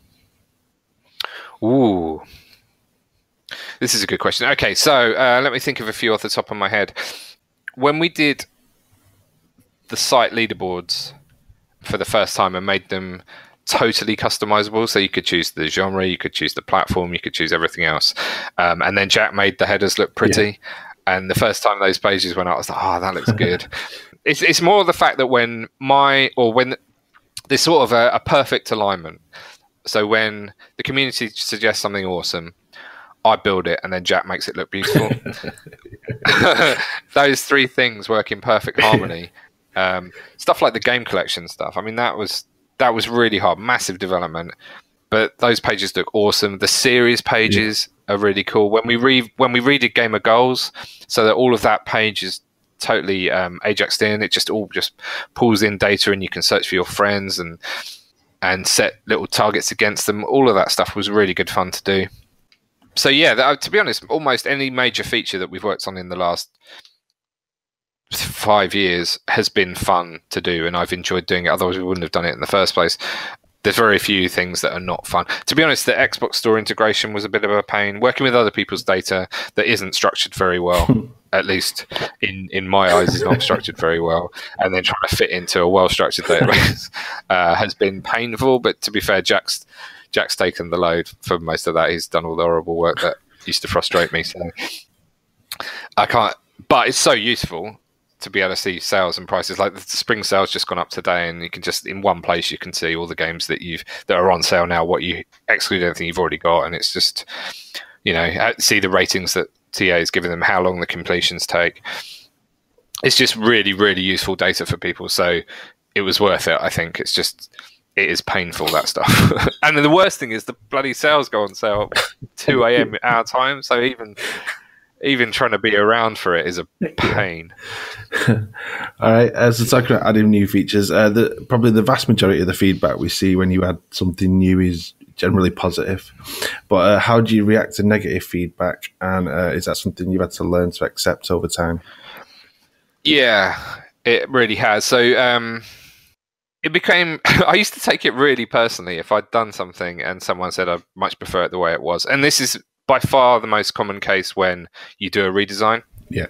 Ooh, this is a good question. Okay, so uh, let me think of a few off the top of my head. When we did the site leaderboards for the first time and made them totally customizable, so you could choose the genre, you could choose the platform, you could choose everything else, um, and then Jack made the headers look pretty. Yeah. And the first time those pages went out, I was like, oh, that looks good. it's it's more the fact that when my, or when there's sort of a, a perfect alignment. So when the community suggests something awesome, I build it, and then Jack makes it look beautiful. Those three things work in perfect harmony. Um, stuff like the game collection stuff. I mean, that was that was really hard, massive development. But those pages look awesome. The series pages yeah. are really cool. When we re when we redid Game of Goals, so that all of that page is totally um, Ajaxed in, it just all just pulls in data, and you can search for your friends and and set little targets against them. All of that stuff was really good fun to do. So yeah, that, to be honest, almost any major feature that we've worked on in the last five years has been fun to do, and I've enjoyed doing it. Otherwise, we wouldn't have done it in the first place. There's very few things that are not fun. To be honest, the Xbox Store integration was a bit of a pain. Working with other people's data that isn't structured very well, at least in, in my eyes, is not structured very well, and then trying to fit into a well-structured database uh, has been painful. But to be fair, Jack's Jack's taken the load for most of that. He's done all the horrible work that used to frustrate me. So I can't. But it's so useful to be able to see sales and prices. Like the spring sales just gone up today, and you can just in one place you can see all the games that you've that are on sale now, what you exclude anything you've already got, and it's just, you know, see the ratings that T A is giving them, how long the completions take. It's just really really useful data for people, so it was worth it. I think it's just it is painful, that stuff. And then the worst thing is the bloody sales go on sale at two A M our time, so even Even trying to be around for it is a pain. All right, uh, so talking about adding new features, uh, the, probably the vast majority of the feedback we see when you add something new is generally positive. But uh, how do you react to negative feedback? And uh, is that something you've had to learn to accept over time? Yeah, it really has. So um, it became, I used to take it really personally if I'd done something and someone said I'd much prefer it the way it was. And this is by far the most common case when you do a redesign. Yeah.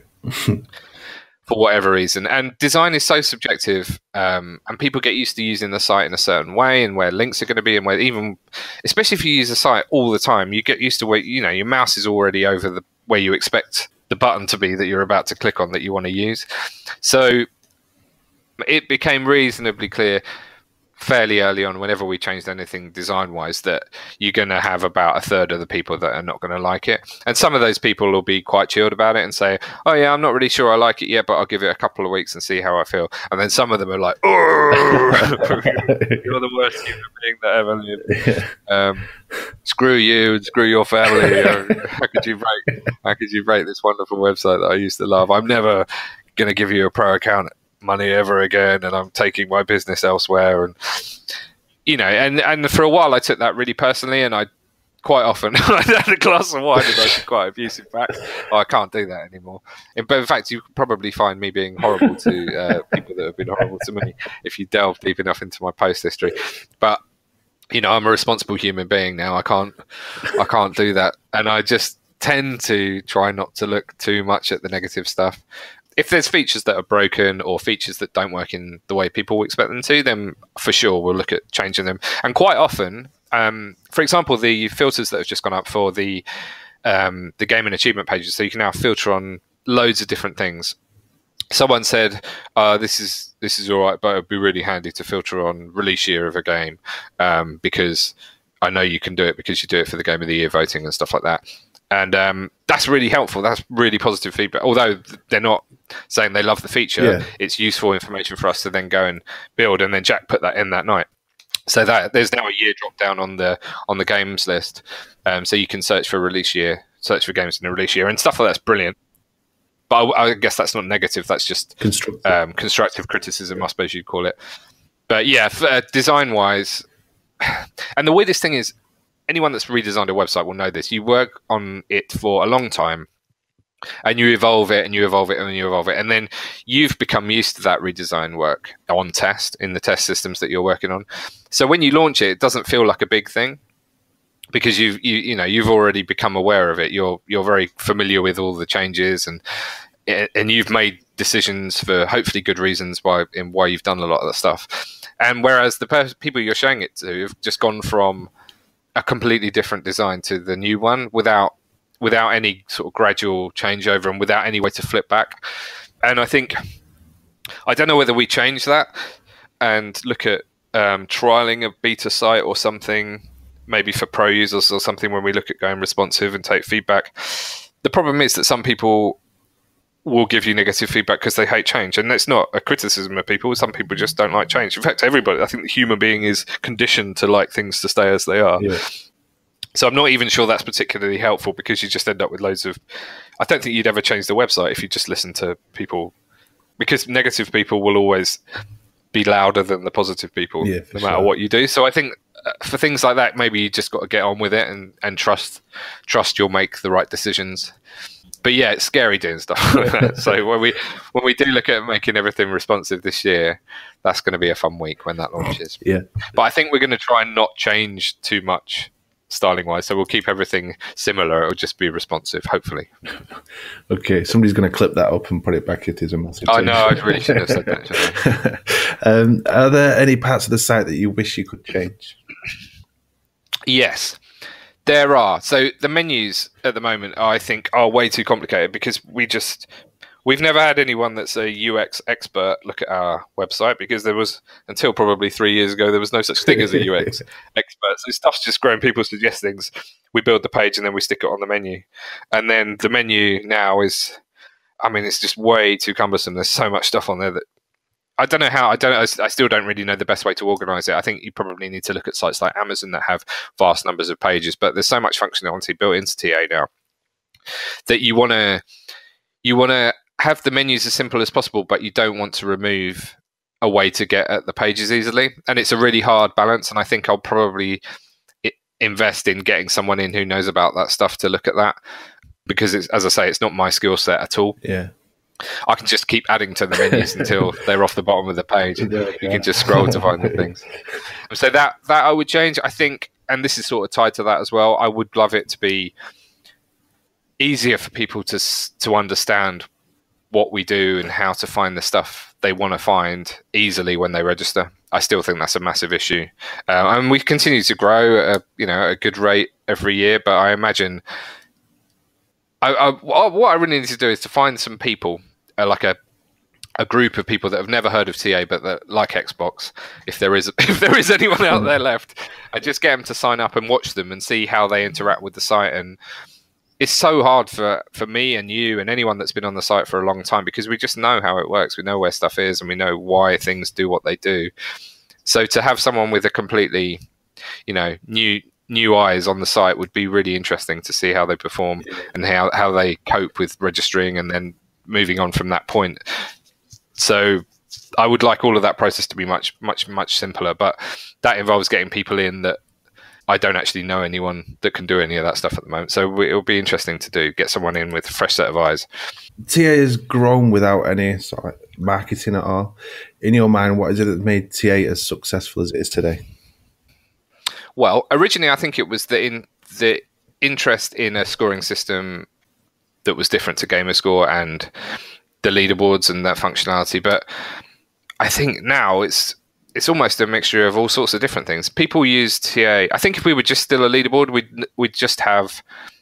For whatever reason. And design is so subjective, um, and people get used to using the site in a certain way, and where links are going to be, and where even, especially if you use the site all the time, you get used to where, you know, your mouse is already over the where you expect the button to be that you're about to click on that you want to use. So it became reasonably clear fairly early on, whenever we changed anything design-wise, that you're going to have about a third of the people that are not going to like it. And some of those people will be quite chilled about it and say, oh yeah, I'm not really sure I like it yet, but I'll give it a couple of weeks and see how I feel. And then some of them are like, oh, you're the worst human being that ever lived. Yeah. Um, screw you and screw your family. How could you break, how could you break this wonderful website that I used to love? I'm never going to give you a pro account money ever again, and I'm taking my business elsewhere. And you know, and and for a while I took that really personally, and I quite often I had a glass of wine and I was quite abusive back. Oh, I can't do that anymore. But in fact, you could probably find me being horrible to uh, people that have been horrible to me if you delve deep enough into my post history. But you know, I'm a responsible human being now. I can't I can't do that, and I just tend to try not to look too much at the negative stuff. If there's features that are broken or features that don't work in the way people expect them to, then for sure we'll look at changing them. And quite often, um, for example, the filters that have just gone up for the um, the game and achievement pages, so you can now filter on loads of different things. Someone said, uh, "This is this is all right, but it'd be really handy to filter on release year of a game um, because I know you can do it because you do it for the game of the year voting and stuff like that." And um, that's really helpful. That's really positive feedback. Although they're not saying they love the feature, yeah. It's useful information for us to then go and build. And then Jack put that in that night, so that there's now a year drop down on the on the games list. Um, so you can search for release year, search for games in the release year, and stuff like that's brilliant. But I, I guess that's not negative. That's just constructive, um, constructive criticism, yeah. I suppose you'd call it. But yeah, for, uh, design-wise, and the weirdest thing is, anyone that's redesigned a website will know this. You work on it for a long time, and you evolve it, and you evolve it, and you evolve it, and then you've become used to that redesign work on test in the test systems that you're working on. So when you launch it, it doesn't feel like a big thing, because you've you you know you've already become aware of it. You're you're very familiar with all the changes, and and you've made decisions for hopefully good reasons why in why you've done a lot of that stuff. And whereas the per- people you're showing it to have just gone from a completely different design to the new one without without any sort of gradual changeover and without any way to flip back. And I think I don't know whether we change that and look at um, trialing a beta site or something, maybe for pro users or something, when we look at going responsive and take feedback. The problem is that some people will give you negative feedback because they hate change, and it's not a criticism of people. Some people just don't like change. In fact, everybody, I think the human being is conditioned to like things to stay as they are. Yeah. So I'm not even sure that's particularly helpful, because you just end up with loads of, I don't think you'd ever change the website if you just listen to people, because negative people will always be louder than the positive people, yeah, no matter sure. what you do. So I think for things like that, maybe you just got to get on with it and, and trust trust you'll make the right decisions. But yeah, it's scary doing stuff like that. So when we when we do look at making everything responsive this year, that's going to be a fun week when that launches. Yeah. But I think we're going to try and not change too much styling wise. So we'll keep everything similar. It'll just be responsive, hopefully. Okay, somebody's going to clip that up and put it back. It is a massive change. I know, I really should have said that. um, are there any parts of the site that you wish you could change? Yes. There are. So the menus at the moment, I think, are way too complicated, because we just we've never had anyone that's a U X expert look at our website, because there was, until probably three years ago, there was no such thing as a U X expert. So stuff's just growing. People suggest things. We build the page and then we stick it on the menu. And then the menu now is, I mean, it's just way too cumbersome. There's so much stuff on there that I don't know how, I don't I still don't really know the best way to organize it. I think you probably need to look at sites like Amazon that have vast numbers of pages, but there's so much functionality built into T A now that you want to you want to have the menus as simple as possible, but you don't want to remove a way to get at the pages easily. And it's a really hard balance. And I think I'll probably invest in getting someone in who knows about that stuff to look at that, because it's, as I say, it's not my skill set at all. Yeah. I can just keep adding to the menus until they're off the bottom of the page. You can just scroll to find the things. So that that I would change, I think, and this is sort of tied to that as well. I would love it to be easier for people to to understand what we do and how to find the stuff they want to find easily when they register. I still think that's a massive issue, uh, and we continue to grow at a, you know at a good rate every year. But I imagine I, I, what I really need to do is to find some people. Uh, like a a group of people that have never heard of T A but that like Xbox, if there is if there is anyone out there left, I just get them to sign up and watch them and see how they interact with the site. And it's so hard for for me and you and anyone that's been on the site for a long time, because we just know how it works, we know where stuff is, and we know why things do what they do. So to have someone with a completely you know new new eyes on the site would be really interesting to see how they perform and how how they cope with registering and then moving on from that point. So I would like all of that process to be much, much, much simpler, but that involves getting people in that I don't actually know anyone that can do any of that stuff at the moment. So it'll be interesting to do, get someone in with a fresh set of eyes. T A has grown without any sort of marketing at all. In your mind, what is it that made T A as successful as it is today? Well, originally I think it was the in the interest in a scoring system that was different to Gamerscore and the leaderboards and that functionality. But I think now it's it's almost a mixture of all sorts of different things. People use T A. I think if we were just still a leaderboard, we'd we'd just have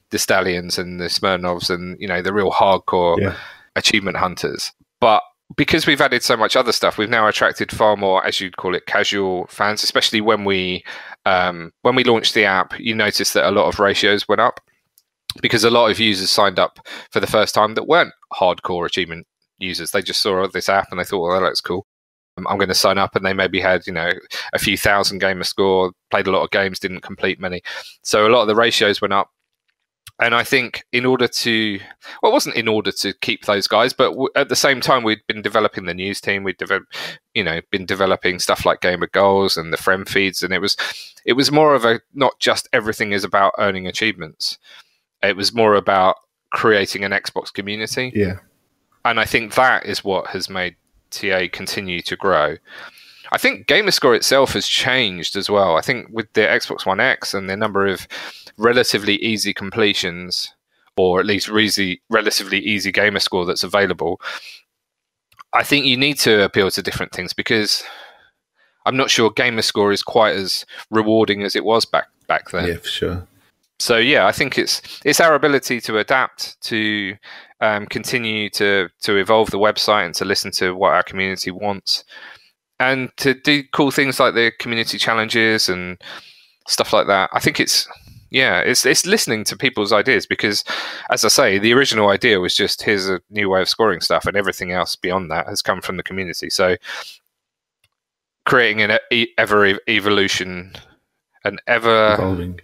the Stallions and the Smirnovs and, you know, the real hardcore Yeah. achievement hunters. But because we've added so much other stuff, we've now attracted far more, as you'd call it, casual fans. Especially when we um, when we launched the app, you noticed that a lot of ratios went up because a lot of users signed up for the first time that weren't hardcore achievement users. They just saw this app and they thought, "Oh, that looks cool. I'm going to sign up," and they maybe had, you know, a few thousand gamer score, played a lot of games, didn't complete many. So a lot of the ratios went up. And I think in order to, well, it wasn't in order to keep those guys, but w- at the same time, we'd been developing the news team. We'd developed, you know, been developing stuff like Gamer Goals and the friend feeds. And it was, it was more of a, not just everything is about earning achievements. It was more about creating an Xbox community. Yeah. And I think that is what has made T A continue to grow. I think Gamerscore itself has changed as well. I think with the Xbox One X and the number of relatively easy completions, or at least re- relatively easy Gamerscore that's available, I think you need to appeal to different things, because I'm not sure Gamerscore is quite as rewarding as it was back back then. Yeah, for sure. So yeah, I think it's it's our ability to adapt, to um, continue to to evolve the website and to listen to what our community wants, and to do cool things like the community challenges and stuff like that. I think it's yeah, it's it's listening to people's ideas, because, as I say, the original idea was just, here's a new way of scoring stuff, and everything else beyond that has come from the community. So creating an e- ever e- evolution, an ever Evolving.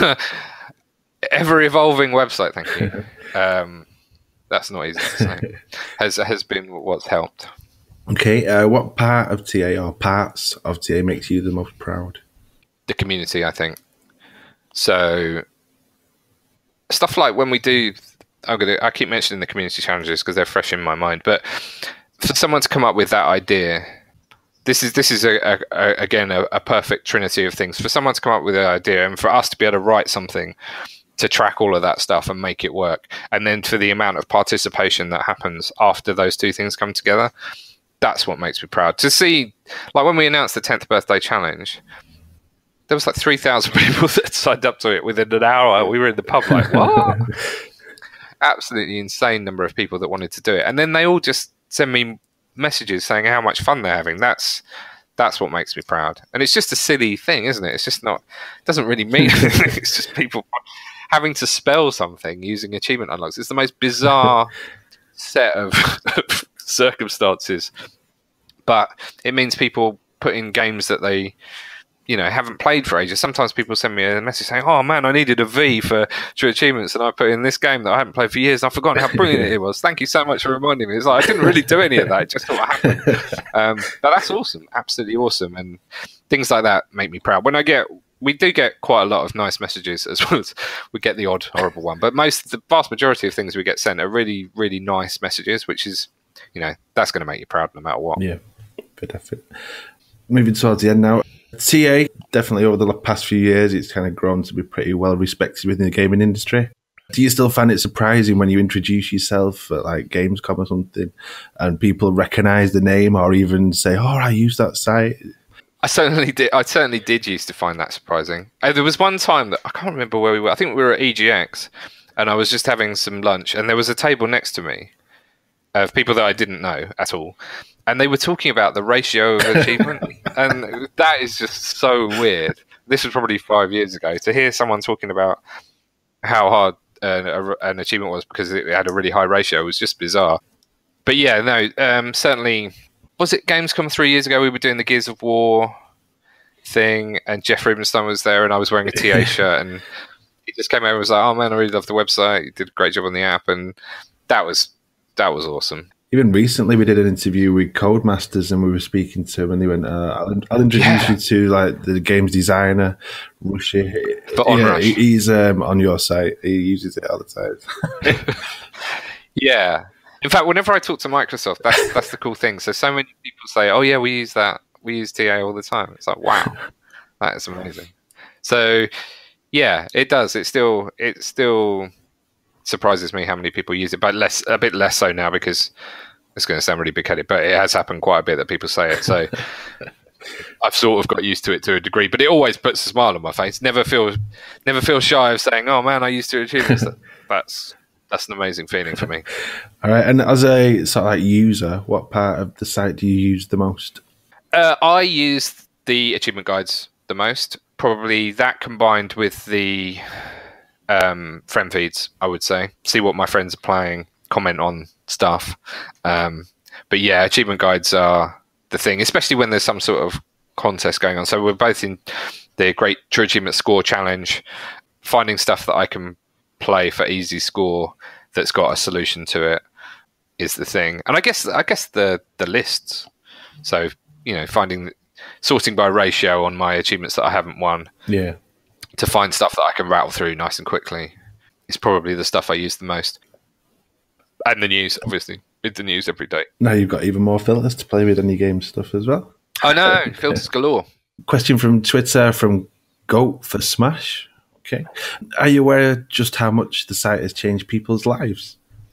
ever evolving website. Thank you. um, that's not easy to say. has has been what's helped. Okay, uh, what part of T A or parts of T A makes you the most proud? The community, I think. So stuff like when we do, I'm gonna, I keep mentioning the community challenges because they're fresh in my mind. But for someone to come up with that idea, this is this is a, a, a, again a, a perfect trinity of things. For someone to come up with an idea, and for us to be able to write something to track all of that stuff and make it work, and then for the amount of participation that happens after those two things come together, that's what makes me proud. To see, like when we announced the tenth birthday challenge, there was like three thousand people that signed up to it within an hour. We were in the pub like, what? Absolutely insane number of people that wanted to do it. And then they all just send me messages saying how much fun they're having. That's that's what makes me proud. And it's just a silly thing, isn't it? It's just not, it doesn't really mean anything. It's just people having to spell something using achievement unlocks. It's the most bizarre set of circumstances. But it means people put in games that they, you know, haven't played for ages. Sometimes people send me a message saying, "Oh man, I needed a V for True Achievements, and I put in this game that I haven't played for years, and I've forgotten how brilliant it was. Thank you so much for reminding me." It's like, I didn't really do any of that; it just sort of happened. Um, but that's awesome, absolutely awesome, and things like that make me proud. When I get, we do get quite a lot of nice messages, as well as we get the odd horrible one. But most, the vast majority of things we get sent are really, really nice messages, which is, you know, that's going to make you proud no matter what. Yeah, good effort. Moving towards the end now. T A, definitely over the past few years, it's kind of grown to be pretty well respected within the gaming industry. Do you still find it surprising when you introduce yourself at like Gamescom or something and people recognise the name or even say, "Oh, I use that site"? I certainly did. I certainly did used to find that surprising. Uh, there was one time that I can't remember where we were. I think we were at E G X, and I was just having some lunch, and there was a table next to me of people that I didn't know at all. And they were talking about the ratio of achievement. And that is just so weird. This was probably five years ago. To hear someone talking about how hard uh, an achievement was because it had a really high ratio was just bizarre. But yeah, no, um, certainly. Was it Gamescom three years ago? We were doing the Gears of War thing, and Jeff Rubenstein was there, and I was wearing a T A shirt. And he just came over and was like, "Oh man, I really love the website. You did a great job on the app." And that was that was awesome. Even recently, we did an interview with Codemasters, and we were speaking to them, and they went, uh, "I'll, I'll introduce yeah. you to like the games designer, Rushy. But on yeah, Rush. He's um, on your site. He uses it all the time." Yeah. In fact, whenever I talk to Microsoft, that's that's the cool thing. So, so many people say, "Oh yeah, we use that. We use T A all the time." It's like, wow, that is amazing. So, yeah, it does. It still it still. surprises me how many people use it, but less, a bit less so now, because it's going to sound really big-headed, but it has happened quite a bit that people say it. So I've sort of got used to it to a degree, but it always puts a smile on my face. Never feel, never feel shy of saying, "Oh man, I used to achieve this." That's that's an amazing feeling for me. All right, and as a sort of like user, what part of the site do you use the most? Uh, I use the achievement guides the most. Probably that combined with the um, friend feeds, I would say. See what my friends are playing, comment on stuff. Um, but yeah, achievement guides are the thing, especially when there's some sort of contest going on. So we're both in the Great True Achievement Score Challenge, finding stuff that I can play for easy score that's got a solution to it is the thing. And I guess I guess the the lists. So, you know, finding sorting by ratio on my achievements that I haven't won. Yeah. To find stuff that I can rattle through nice and quickly is probably the stuff I use the most. And the news, obviously. With the news every day. Now you've got even more filters to play with on your game stuff as well. I know, filters galore. Question from Twitter from Goat for Smash. Okay. Are you aware just how much the site has changed people's lives?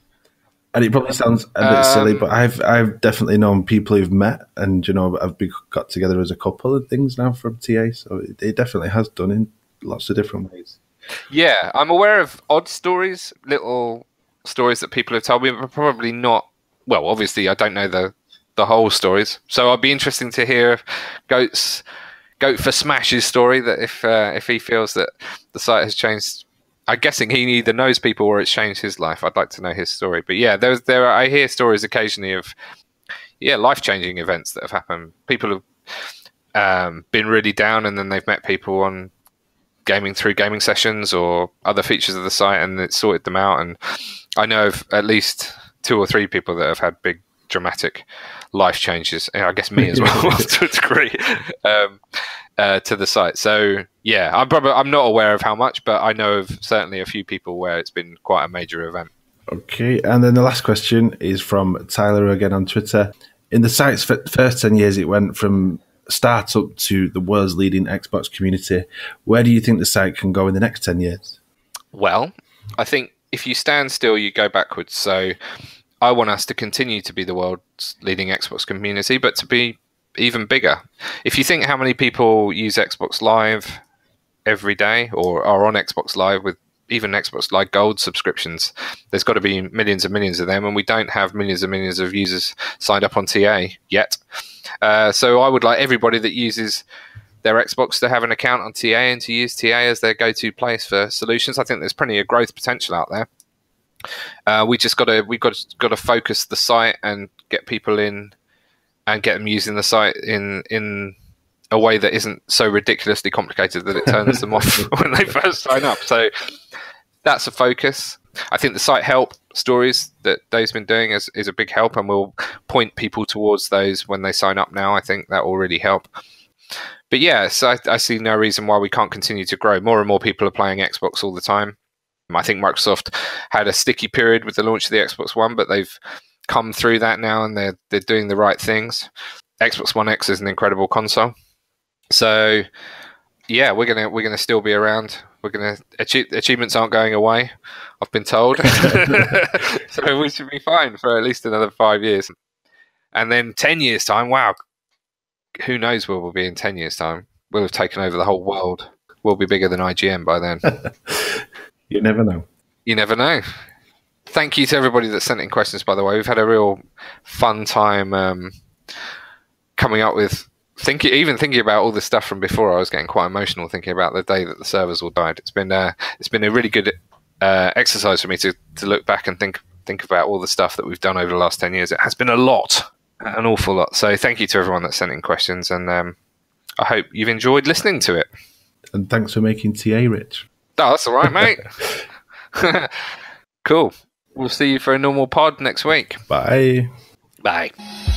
And it probably sounds a bit um, silly, but I've I've definitely known people who've met and, you know, have been, got together as a couple and things now from T A. So it, it definitely has done in lots of different ways. Yeah, I'm aware of odd stories, little stories that people have told me, but probably not. Well, obviously, I don't know the the whole stories, so I'd be interesting to hear Goat's Goat for Smash's story. That if uh, if he feels that the site has changed, I'm guessing he either knows people or it's changed his life. I'd like to know his story. But yeah, there's there are, I hear stories occasionally of yeah life changing events that have happened. People have um, been really down, and then they've met people on gaming through gaming sessions or other features of the site, and it sorted them out. And I know of at least two or three people that have had big dramatic life changes, and I guess me as well to a degree, um, uh, to the site. So yeah, I'm probably I'm not aware of how much, but I know of certainly a few people where it's been quite a major event. Okay, and then the last question is from Tyler again on Twitter. In the site's first ten years, it went from startup to the world's leading Xbox community. Where do you think the site can go in the next ten years? Well, I think if you stand still, you go backwards. So I want us to continue to be the world's leading Xbox community, but to be even bigger. If you think how many people use Xbox Live every day or are on Xbox Live with even Xbox Live Gold subscriptions, there's got to be millions and millions of them, and we don't have millions and millions of users signed up on T A yet. Uh, so I would like everybody that uses their Xbox to have an account on T A and to use T A as their go-to place for solutions. I think there's plenty of growth potential out there. Uh, we just got to we've got to, got to focus the site and get people in and get them using the site in in a way that isn't so ridiculously complicated that it turns them off when they first sign up. So that's a focus. I think the site help stories that Dave's been doing is, is a big help, and we'll point people towards those when they sign up now. I think that will really help. But yeah, so I, I see no reason why we can't continue to grow. More and more people are playing Xbox all the time. I think Microsoft had a sticky period with the launch of the Xbox One, but they've come through that now, and they're they're doing the right things. Xbox One X is an incredible console. So yeah, we're gonna we're gonna still be around. We're gonna achieve, achievements aren't going away, I've been told. So we should be fine for at least another five years, and then ten years time. Wow, who knows where we'll be in ten years time? We'll have taken over the whole world. We'll be bigger than I G N by then. You never know. You never know. Thank you to everybody that sent in questions, by the way. We've had a real fun time um, coming up with thinking, even thinking about all the stuff from before. I was getting quite emotional thinking about the day that the servers all died. It's been uh, it's been a really good uh, exercise for me to, to look back and think think about all the stuff that we've done over the last ten years. It has been a lot, an awful lot. So thank you to everyone that sent in questions, and um, I hope you've enjoyed listening to it. And thanks for making T A rich. Oh, that's all right, mate. Cool. We'll see you for a normal pod next week. Bye. Bye.